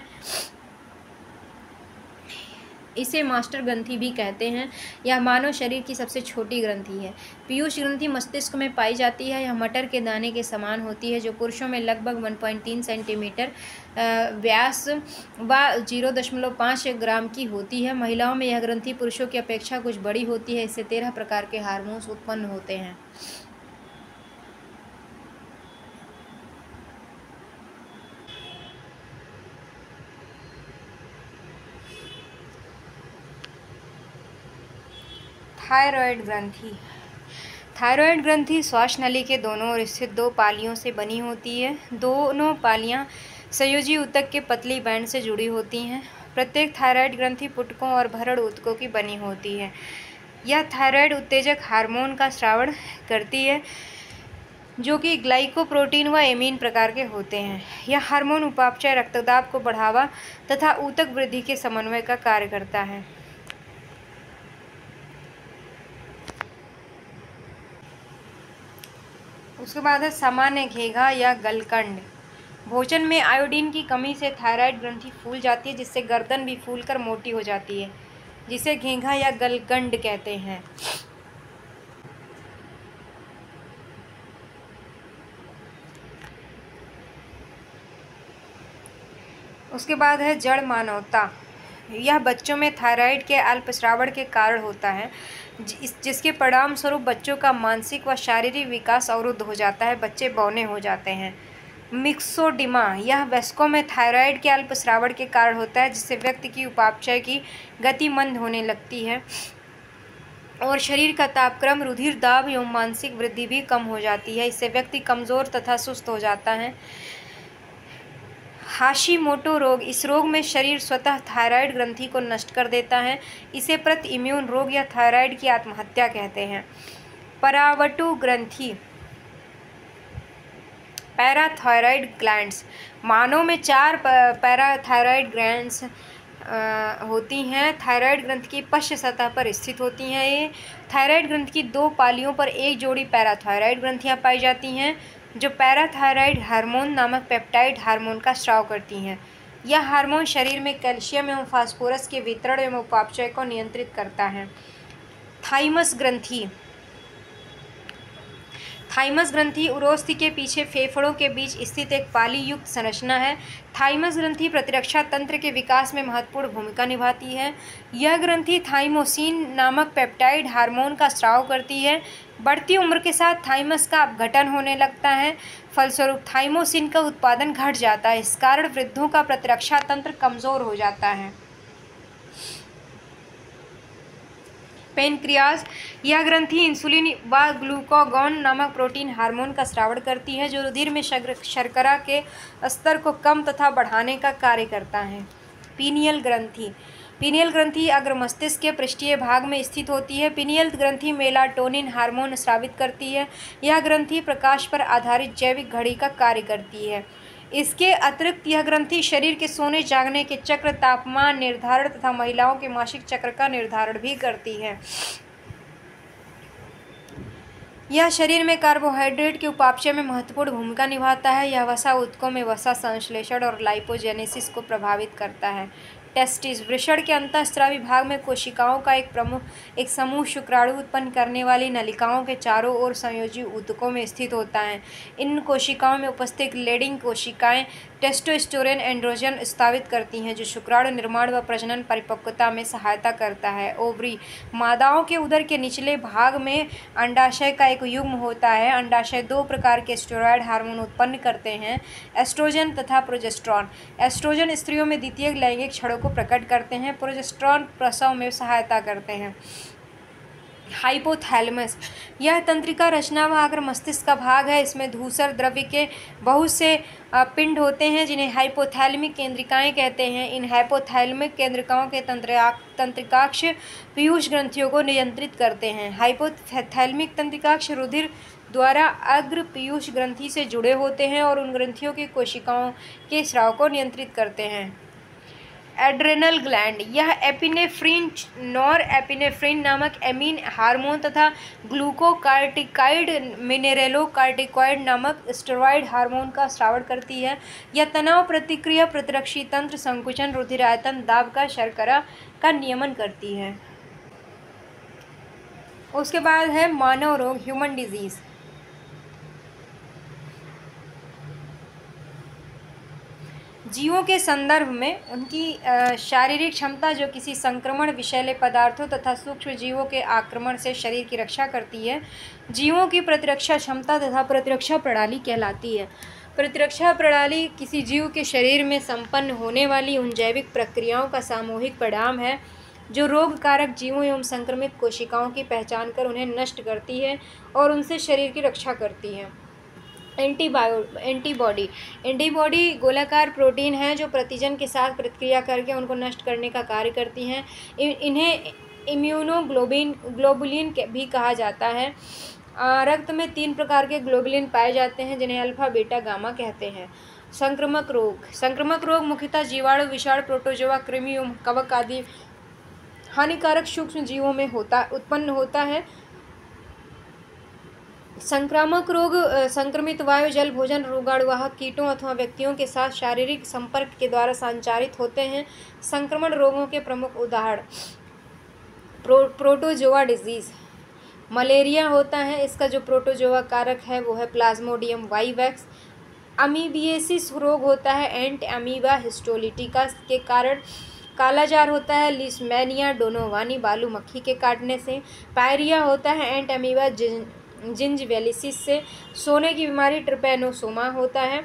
इसे मास्टर ग्रंथि भी कहते हैं। यह मानव शरीर की सबसे छोटी ग्रंथि है। पीयूष ग्रंथि मस्तिष्क में पाई जाती है। यह मटर के दाने के समान होती है, जो पुरुषों में लगभग 1.3 सेंटीमीटर व्यास व 0.5 ग्राम की होती है। महिलाओं में यह ग्रंथि पुरुषों की अपेक्षा कुछ बड़ी होती है। इससे 13 प्रकार के हार्मोन्स उत्पन्न होते हैं। थायराइड ग्रंथि। थायराइड ग्रंथि श्वास नली के दोनों ओर स्थित 2 पालियों से बनी होती है। दोनों पालियां संयोजी ऊतक के पतली बैंड से जुड़ी होती हैं। प्रत्येक थायराइड ग्रंथि पुटकों और भरण ऊतकों की बनी होती है। यह थायराइड उत्तेजक हार्मोन का स्रावण करती है, जो कि ग्लाइकोप्रोटीन व एमीन प्रकार के होते हैं। यह हार्मोन उपापचय, रक्तदाब को बढ़ावा तथा ऊतक वृद्धि के समन्वय का कार्य करता है। उसके बाद है सामान्य घेघा या गलकंड। भोजन में आयोडीन की कमी से थायराइड ग्रंथि फूल जाती है, जिससे गर्दन भी फूलकर मोटी हो जाती है, जिसे घेघा या गलकंड कहते हैं। उसके बाद है जड़ मानवता। यह बच्चों में थायराइड के अल्पस्रावण के कारण होता है, जिसके परिणाम स्वरूप बच्चों का मानसिक व शारीरिक विकास अवरुद्ध हो जाता है। बच्चे बौने हो जाते हैं। मिक्सोडिमा, यह वयस्कों में थायराइड के अल्पस्रावण के कारण होता है, जिससे व्यक्ति की उपापचय की गति मंद होने लगती है और शरीर का तापक्रम, रुधिर दाब एवं मानसिक वृद्धि भी कम हो जाती है। इससे व्यक्ति कमज़ोर तथा सुस्त हो जाता है। हाशिमोटो रोग, इस रोग में शरीर स्वतः थायराइड ग्रंथि को नष्ट कर देता है। इसे प्रति इम्यून रोग या थायराइड की आत्महत्या कहते हैं। परावटु ग्रंथि, पैराथायरॉयड ग्लैंड्स, मानव में 4 पैराथायरॉयड ग्लैंड्स होती हैं। थायराइड ग्रंथि की पश्च सतह पर स्थित होती हैं। ये थायराइड ग्रंथि की 2 पालियों पर एक जोड़ी पैराथायरॉयड ग्रंथियां पाई जाती हैं, जो पैराथायरॉयड हार्मोन नामक पेप्टाइड हार्मोन का स्राव करती हैं। यह हार्मोन शरीर में कैल्शियम एवं फास्फोरस के वितरण एवं उपापचय को नियंत्रित करता है। थाइमस ग्रंथि, थाइमस ग्रंथि उरोस्थि के पीछे फेफड़ों के बीच स्थित एक पाली युक्त संरचना है। थाइमस ग्रंथि प्रतिरक्षा तंत्र के विकास में महत्वपूर्ण भूमिका निभाती है। यह ग्रंथि थाइमोसिन नामक पेप्टाइड हार्मोन का स्राव करती है। बढ़ती उम्र के साथ थाइमस का अपघटन होने लगता है, फलस्वरूप थाइमोसिन का उत्पादन घट जाता है। इस कारण वृद्धों का प्रतिरक्षा तंत्र कमजोर हो जाता है। पेनक्रियाज, यह ग्रंथि इंसुलिन व ग्लूकागॉन नामक प्रोटीन हार्मोन का स्रावण करती है, जो रुधिर में शर्करा के स्तर को कम तथा बढ़ाने का कार्य करता है। पीनियल ग्रंथि, पीनियल ग्रंथि अग्र मस्तिष्क के पृष्ठीय भाग में स्थित होती है। पीनियल ग्रंथि मेलाटोनिन हार्मोन स्रावित करती है। यह ग्रंथि प्रकाश पर आधारित जैविक घड़ी का कार्य करती है। इसके अतिरिक्त यह ग्रंथि शरीर के सोने जागने के चक्र, तापमान निर्धारण तथा महिलाओं के मासिक चक्र का निर्धारण भी करती है। यह शरीर में कार्बोहाइड्रेट के उपापचय में महत्वपूर्ण भूमिका निभाता है। यह वसा ऊतकों में वसा संश्लेषण और लाइपोजेनेसिस को प्रभावित करता है। टेस्टिस, वृषण के अंतःस्रावी भाग में कोशिकाओं का एक समूह शुक्राणु उत्पन्न करने वाली नलिकाओं के चारों ओर संयोजी ऊतकों में स्थित होता है। इन कोशिकाओं में उपस्थित लेडिंग कोशिकाएं टेस्टोस्टेरोन एंड्रोजन स्रावित करती हैं, जो शुक्राणु निर्माण व प्रजनन परिपक्वता में सहायता करता है। ओवरी, मादाओं के उदर के निचले भाग में अंडाशय का एक युग्म होता है। अंडाशय 2 प्रकार के स्टेरॉयड हार्मोन उत्पन्न करते हैं, एस्ट्रोजन तथा प्रोजेस्टेरॉन। एस्ट्रोजन स्त्रियों में द्वितीयक लैंगिक क्षणों को प्रकट करते हैं, प्रोजेस्टेरॉन प्रसव में सहायता करते हैं। हाइपोथैलेमस, यह तंत्रिका रचना व अग्र मस्तिष्क का भाग है। इसमें धूसर द्रव्य के बहुत से पिंड होते हैं, जिन्हें हाइपोथैलेमिक केंद्रिकाएं कहते हैं। इन हाइपोथैलेमिक केंद्रिकाओं के तंत्रिकाक्ष पीयूष ग्रंथियों को नियंत्रित करते हैं। हाइपोथैलेमिक तंत्रिकाक्ष रुधिर द्वारा अग्र पीयूष ग्रंथि से जुड़े होते हैं और उन ग्रंथियों की कोशिकाओं के स्राव को नियंत्रित करते हैं। एड्रेनल ग्लैंड, यह एपिनेफ्रिन, नॉर एपिनेफ्रिन नामक एमीन हार्मोन तथा ग्लूकोकार्टिकाइड, मिनेरेलोकार्टिकॉइड नामक स्टेरॉयड हार्मोन का स्रावण करती है। यह तनाव प्रतिक्रिया, प्रतिरक्षी तंत्र, संकुचन, रुधिरायतन, दाब का शर्करा का नियमन करती है। उसके बाद है मानव रोग, ह्यूमन डिजीज। जीवों के संदर्भ में उनकी शारीरिक क्षमता, जो किसी संक्रमण, विषैले पदार्थों तथा सूक्ष्म जीवों के आक्रमण से शरीर की रक्षा करती है, जीवों की प्रतिरक्षा क्षमता तथा प्रतिरक्षा प्रणाली कहलाती है। प्रतिरक्षा प्रणाली किसी जीव के शरीर में संपन्न होने वाली उन जैविक प्रक्रियाओं का सामूहिक परिणाम है, जो रोग कारक जीवों एवं संक्रमित कोशिकाओं की पहचान कर उन्हें नष्ट करती है और उनसे शरीर की रक्षा करती है। एंटीबॉडी, एंटीबॉडी गोलाकार प्रोटीन हैं जो प्रतिजन के साथ प्रतिक्रिया करके उनको नष्ट करने का कार्य करती हैं। इन्हें ग्लोबुलिन भी कहा जाता है। रक्त में 3 प्रकार के ग्लोबुलिन पाए जाते हैं, जिन्हें अल्फा, बीटा, गामा कहते हैं। संक्रामक रोग, संक्रामक रोग मुख्यतः जीवाणु, विषाणु, प्रोटोजोआ, कृमि एवं कवक आदि हानिकारक सूक्ष्म जीवों में उत्पन्न होता है। संक्रामक रोग संक्रमित वायु, जल, भोजन, रोगाणुवाहक कीटों अथवा व्यक्तियों के साथ शारीरिक संपर्क के द्वारा संचारित होते हैं। संक्रमण रोगों के प्रमुख उदाहरण प्रोटोजोआ डिजीज, मलेरिया होता है, इसका जो प्रोटोजोआ कारक है वो है प्लाज्मोडियम वाइवैक्स। अमीबिएसिस रोग होता है एंट अमीबा हिस्टोलिटिका के कारण। कालाजार होता है लिस्मेनिया डोनोवानी, बालू मक्खी के काटने से। पायरिया होता है एंट अमीबा जिंजिवेलिसिस से। सोने की बीमारी ट्रिपैनोसोमा होता है।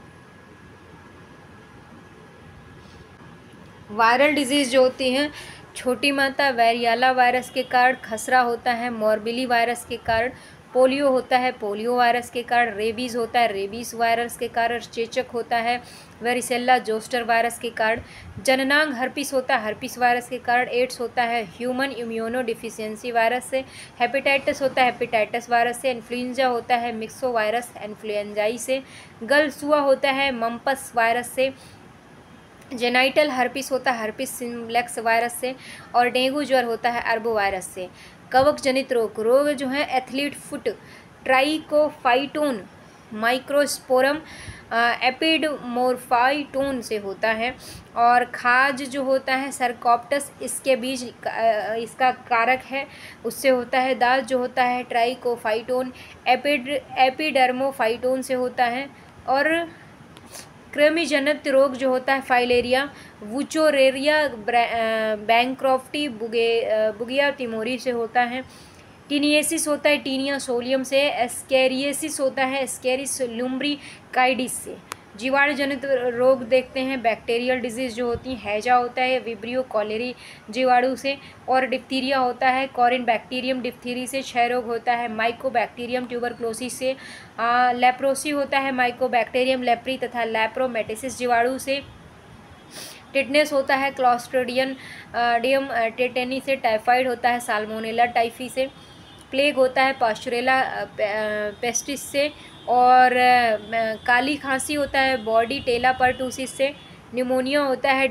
वायरल डिजीज जो होती हैं छोटी माता वैरियाला वायरस के कारण, खसरा होता है मोरबिली वायरस के कारण, पोलियो होता है पोलियो वायरस के कारण, रेबीज़ होता है रेबीज़ वायरस के कारण, चेचक होता है वेरिसेल्ला जोस्टर वायरस के कारण, जननांग हर्पिस होता है हर्पिस वायरस के कारण, एड्स होता है ह्यूमन इम्यूनो डिफिशियंसी वायरस से, हेपेटाइटिस होता है हेपेटाइटिस वायरस से, इन्फ्लुएंजा होता है मिक्सो वायरस इन्फ्लुएंजाई से, गलसुआ होता है मम्पस वायरस से, जेनाइटल हर्पिस होता है हर्पिस सिम्प्लेक्स वायरस से, और डेंगू ज्वर होता है अर्बो वायरस से। कवक जनित रोग जो है athlete foot, Trichophyton, Microsporum, Epidermophyton से होता है, और खाज जो होता है सरकॉप्टस, इसके बीज इसका कारक है, उससे होता है। दाल जो होता है ट्राइकोफाइटोन, एपिडर्मोफाइटोन से होता है, और कृमि जनित रोग जो होता है फाइलेरिया, वुचोरेरिया, बैंक्रॉफ्टी, बुगिया तिमोरी से होता है। टीनियसिस होता है टीनिया सोलियम से, एस्केरियसिस होता है एस्केरिस लुम्ब्रिकाइडिस से। जीवाणु जनित रोग देखते हैं, बैक्टीरियल डिजीज़ जो होती है, हैजा होता है विब्रियो कॉलेरी जीवाणु से, और डिप्थीरिया होता है कॉरिन बैक्टीरियम डिप्थीरी से। क्षय रोग होता है माइकोबैक्टीरियम ट्यूबरक्लोसिस से। लेप्रोसी होता है माइकोबैक्टीरियम लेप्री तथा लेप्रोमेटिसिस जीवाणु से। टिटनेस होता है क्लॉस्ट्रिडियम डियम टेटेनी से। टाइफाइड होता है साल्मोनेला टाइफी से। प्लेग होता है पास्चुरेला पेस्टिस से, और काली खांसी होता है बॉडी टेला परटूसिस से। निमोनिया होता है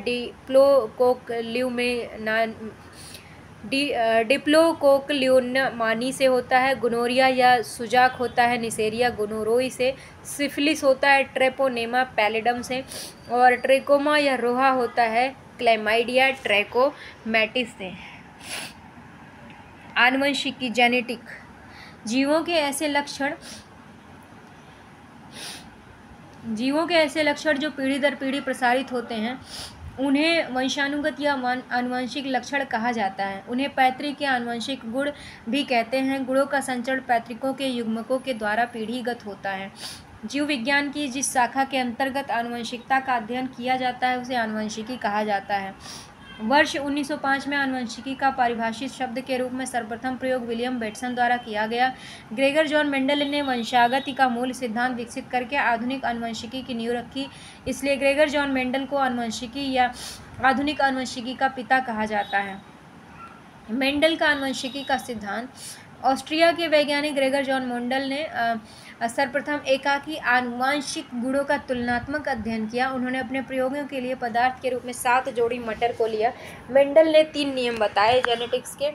डिप्लोकोक्ल्यूमानी से होता है। गोनोरिया या सुजाक होता है निसेरिया गोनोरोई से। सिफिलिस होता है ट्रेपोनेमा पैलिडम से, और ट्रेकोमा या रोहा होता है क्लेमाइडिया ट्रैकोमैटिस से। आनुवंशिकी जेनेटिक, जीवों के ऐसे लक्षण जो पीढ़ी दर पीढ़ी प्रसारित होते हैं उन्हें वंशानुगत या आनुवंशिक लक्षण कहा जाता है। उन्हें पैतृक या आनुवंशिक गुण भी कहते हैं। गुणों का संचरण पैतृकों के युग्मकों के द्वारा पीढ़ीगत होता है। जीव विज्ञान की जिस शाखा के अंतर्गत आनुवंशिकता का अध्ययन किया जाता है उसे आनुवंशिकी कहा जाता है। वर्ष 1905 में आनुवंशिकी का परिभाषित शब्द के रूप में सर्वप्रथम प्रयोग विलियम बेटसन द्वारा किया गया। ग्रेगर जॉन मेंडल ने वंशागति का मूल सिद्धांत विकसित करके आधुनिक आनुवंशिकी की नींव रखी। इसलिए ग्रेगर जॉन मेंडल को आनुवंशिकी या आधुनिक आनुवंशिकी का पिता कहा जाता है। मेंडल का आनुवंशिकी का सिद्धांत, ऑस्ट्रिया के वैज्ञानिक ग्रेगर जॉन मेंडल ने सर्वप्रथम एकाकी आनुवंशिक गुणों का तुलनात्मक अध्ययन किया। उन्होंने अपने प्रयोगों के लिए पदार्थ के रूप में 7 जोड़ी मटर को लिया। मेंडल ने 3 नियम बताए जेनेटिक्स के।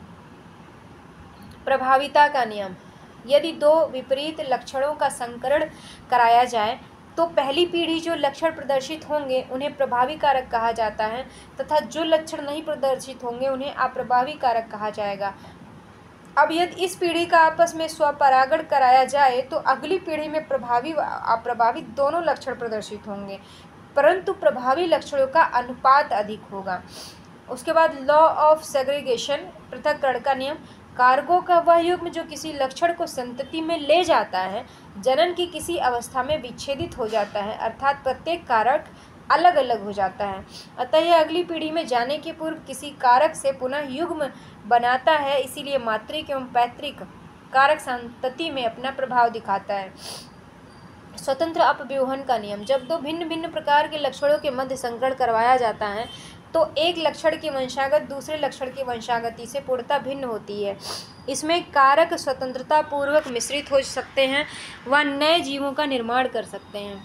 प्रभाविता का नियम, यदि 2 विपरीत लक्षणों का संकरण कराया जाए तो पहली पीढ़ी जो लक्षण प्रदर्शित होंगे उन्हें प्रभावी कारक कहा जाता है, तथा जो लक्षण नहीं प्रदर्शित होंगे उन्हें अप्रभावी कारक कहा जाएगा। अब यदि इस पीढ़ी का आपस में स्वपरागण कराया जाए तो अगली पीढ़ी में प्रभावी व अप्रभावी दोनों लक्षण प्रदर्शित होंगे, परंतु प्रभावी लक्षणों का अनुपात अधिक होगा। उसके बाद लॉ ऑफ सेग्रीगेशन, पृथक्करण का नियम, कारकों का वह युग्म जो किसी लक्षण को संतति में ले जाता है जनन की किसी अवस्था में विच्छेदित हो जाता है, अर्थात प्रत्येक कारक अलग अलग हो जाता है। अतः यह अगली पीढ़ी में जाने के पूर्व किसी कारक से पुनः युग्म बनाता है, इसीलिए मातृक एवं पैतृक कारक संतति में अपना प्रभाव दिखाता है। स्वतंत्र अपव्यूहन का नियम, जब 2 भिन्न भिन्न प्रकार के लक्षणों के मध्य संकरण करवाया जाता है तो एक लक्षण की वंशागत दूसरे लक्षण की वंशागति से पूर्णतः भिन्न होती है। इसमें कारक स्वतंत्रता पूर्वक मिश्रित हो सकते हैं व नए जीवों का निर्माण कर सकते हैं।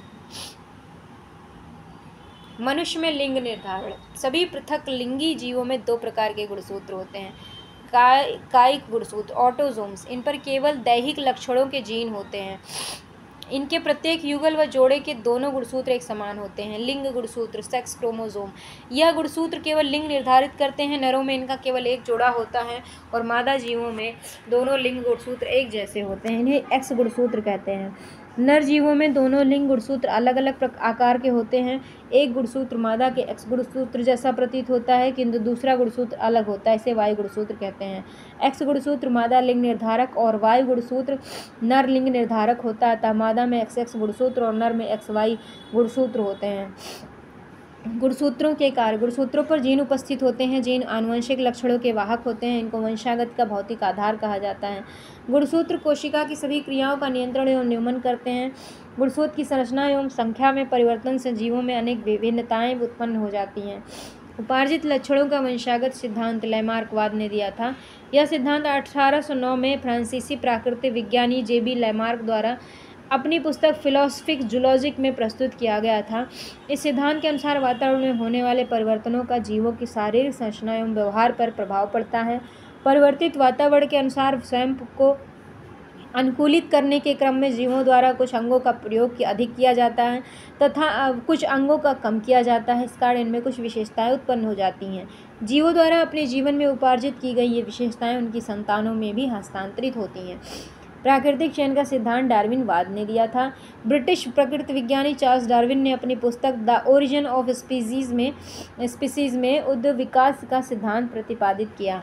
मनुष्य में लिंग निर्धारण, सभी पृथक लिंगी जीवों में 2 प्रकार के गुणसूत्र होते हैं। कायिक गुणसूत्र ऑटोजोम्स, इन पर केवल दैहिक लक्षणों के जीन होते हैं। इनके प्रत्येक युगल व जोड़े के दोनों गुणसूत्र एक समान होते हैं। लिंग गुणसूत्र सेक्स क्रोमोसोम, यह गुणसूत्र केवल लिंग निर्धारित करते हैं। नरों में इनका केवल एक जोड़ा होता है और मादा जीवों में दोनों लिंग गुणसूत्र एक जैसे होते हैं। इन्हें एक्स गुणसूत्र कहते हैं। नर जीवों में दोनों लिंग गुणसूत्र अलग अलग आकार के होते हैं। एक गुणसूत्र मादा के एक्स गुणसूत्र जैसा प्रतीत होता है किंतु दूसरा गुणसूत्र अलग होता है, इसे वाई गुणसूत्र कहते हैं। एक्स गुणसूत्र मादा लिंग निर्धारक और वाई गुणसूत्र नर लिंग निर्धारक होता है, अतः मादा में एक्स एक्स गुणसूत्र और नर में एक्स वाई गुणसूत्र होते हैं। गुणसूत्रों के कार्य। गुणसूत्रों पर जीन उपस्थित होते हैं। जीन आनुवंशिक लक्षणों के वाहक होते हैं। इनको वंशागत का भौतिक आधार कहा जाता है। गुणसूत्र कोशिका की सभी क्रियाओं का नियंत्रण एवं नियमन करते हैं। गुणसूत्र की संरचना एवं संख्या में परिवर्तन से जीवों में अनेक विभिन्नताएं उत्पन्न हो जाती हैं। उपार्जित लक्षणों का वंशागत सिद्धांत लैमार्कवाद ने दिया था। यह सिद्धांत 1809 में फ्रांसीसी प्राकृतिक विज्ञानी जेबी लैमार्क द्वारा अपनी पुस्तक फिलोसफिक जूलॉजिक में प्रस्तुत किया गया था। इस सिद्धांत के अनुसार वातावरण में होने वाले परिवर्तनों का जीवों की शारीरिक संरचना एवं व्यवहार पर प्रभाव पड़ता है। परिवर्तित वातावरण के अनुसार स्वयं को अनुकूलित करने के क्रम में जीवों द्वारा कुछ अंगों का प्रयोग अधिक किया जाता है तथा कुछ अंगों का कम किया जाता है। इस कारण इनमें कुछ विशेषताएं उत्पन्न हो जाती हैं। जीवों द्वारा अपने जीवन में उपार्जित की गई ये विशेषताएं उनकी संतानों में भी हस्तांतरित होती हैं। प्राकृतिक चयन का सिद्धांत डार्विनवाद ने दिया था। ब्रिटिश प्रकृति विज्ञानी चार्ल्स डार्विन ने अपनी पुस्तक द ओरिजिन ऑफ स्पीसीज में उद् विकास का सिद्धांत प्रतिपादित किया।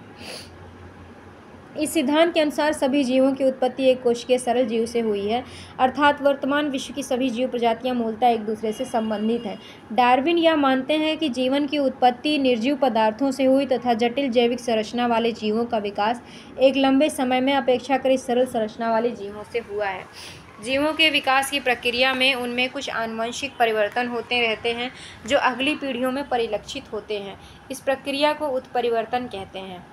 इस सिद्धांत के अनुसार सभी जीवों की उत्पत्ति एक कोशिकीय सरल जीव से हुई है, अर्थात वर्तमान विश्व की सभी जीव प्रजातियां मूलतः एक दूसरे से संबंधित हैं। डार्विन यह मानते हैं कि जीवन की उत्पत्ति निर्जीव पदार्थों से हुई तथा जटिल जैविक संरचना वाले जीवों का विकास एक लंबे समय में अपेक्षाकृत सरल संरचना वाले जीवों से हुआ है। जीवों के विकास की प्रक्रिया में उनमें कुछ आनुवंशिक परिवर्तन होते रहते हैं जो अगली पीढ़ियों में परिलक्षित होते हैं। इस प्रक्रिया को उत्परिवर्तन कहते हैं।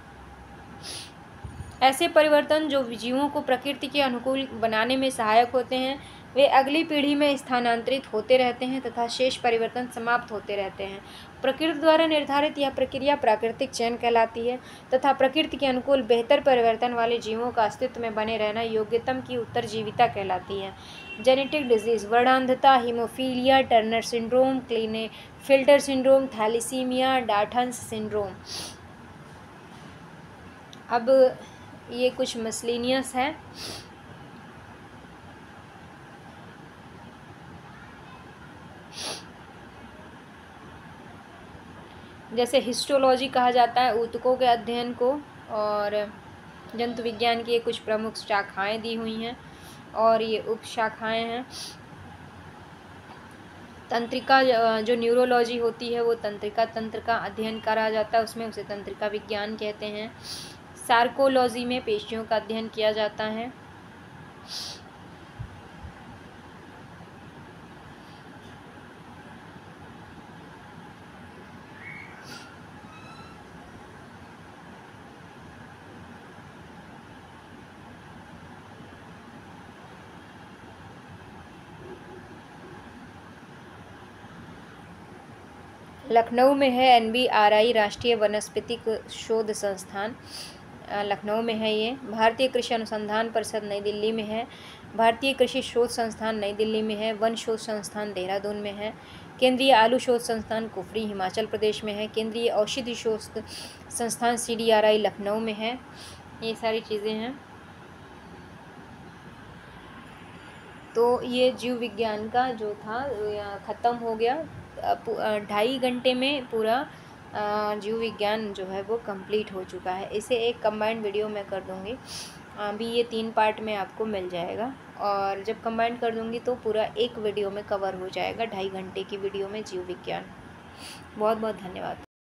ऐसे परिवर्तन जो जीवों को प्रकृति के अनुकूल बनाने में सहायक होते हैं वे अगली पीढ़ी में स्थानांतरित होते रहते हैं तथा शेष परिवर्तन समाप्त होते रहते हैं। प्रकृति द्वारा निर्धारित यह प्रक्रिया प्राकृतिक चयन कहलाती है तथा प्रकृति के अनुकूल बेहतर परिवर्तन वाले जीवों का अस्तित्व में बने रहना योग्यतम की उत्तरजीविता कहलाती है। जेनेटिक डिजीज, वर्णांधता, haemophilia, Turner syndrome, Klinefelter syndrome, thalassaemia, Dalton's syndrome. अब ये कुछ मिसलेनियस है। जैसे हिस्टोलॉजी कहा जाता है ऊतकों के अध्ययन को, और जंतु विज्ञान की ये कुछ प्रमुख शाखाएं दी हुई हैं और ये उपशाखाएं हैं। तंत्रिका जो न्यूरोलॉजी होती है वो तंत्रिका तंत्र का अध्ययन करा जाता है, उसमें उसे तंत्रिका विज्ञान कहते हैं। सार्कोलॉजी में पेशियों का अध्ययन किया जाता है। लखनऊ में है NBRI राष्ट्रीय वनस्पतिक शोध संस्थान, लखनऊ में है ये। भारतीय कृषि अनुसंधान परिषद नई दिल्ली में है। भारतीय कृषि शोध संस्थान नई दिल्ली में है। वन शोध संस्थान देहरादून में है। केंद्रीय आलू शोध संस्थान कुफरी हिमाचल प्रदेश में है। केंद्रीय औषधि शोध संस्थान CDRI लखनऊ में है। ये सारी चीज़ें हैं। तो ये जीव विज्ञान का जो था ख़त्म हो गया। 2.5 घंटे में पूरा जीव विज्ञान जो है वो कंप्लीट हो चुका है। इसे एक कंबाइंड वीडियो में कर दूंगी। अभी ये 3 पार्ट में आपको मिल जाएगा और जब कंबाइंड कर दूंगी तो पूरा एक वीडियो में कवर हो जाएगा 2.5 घंटे की वीडियो में जीव विज्ञान। बहुत बहुत धन्यवाद।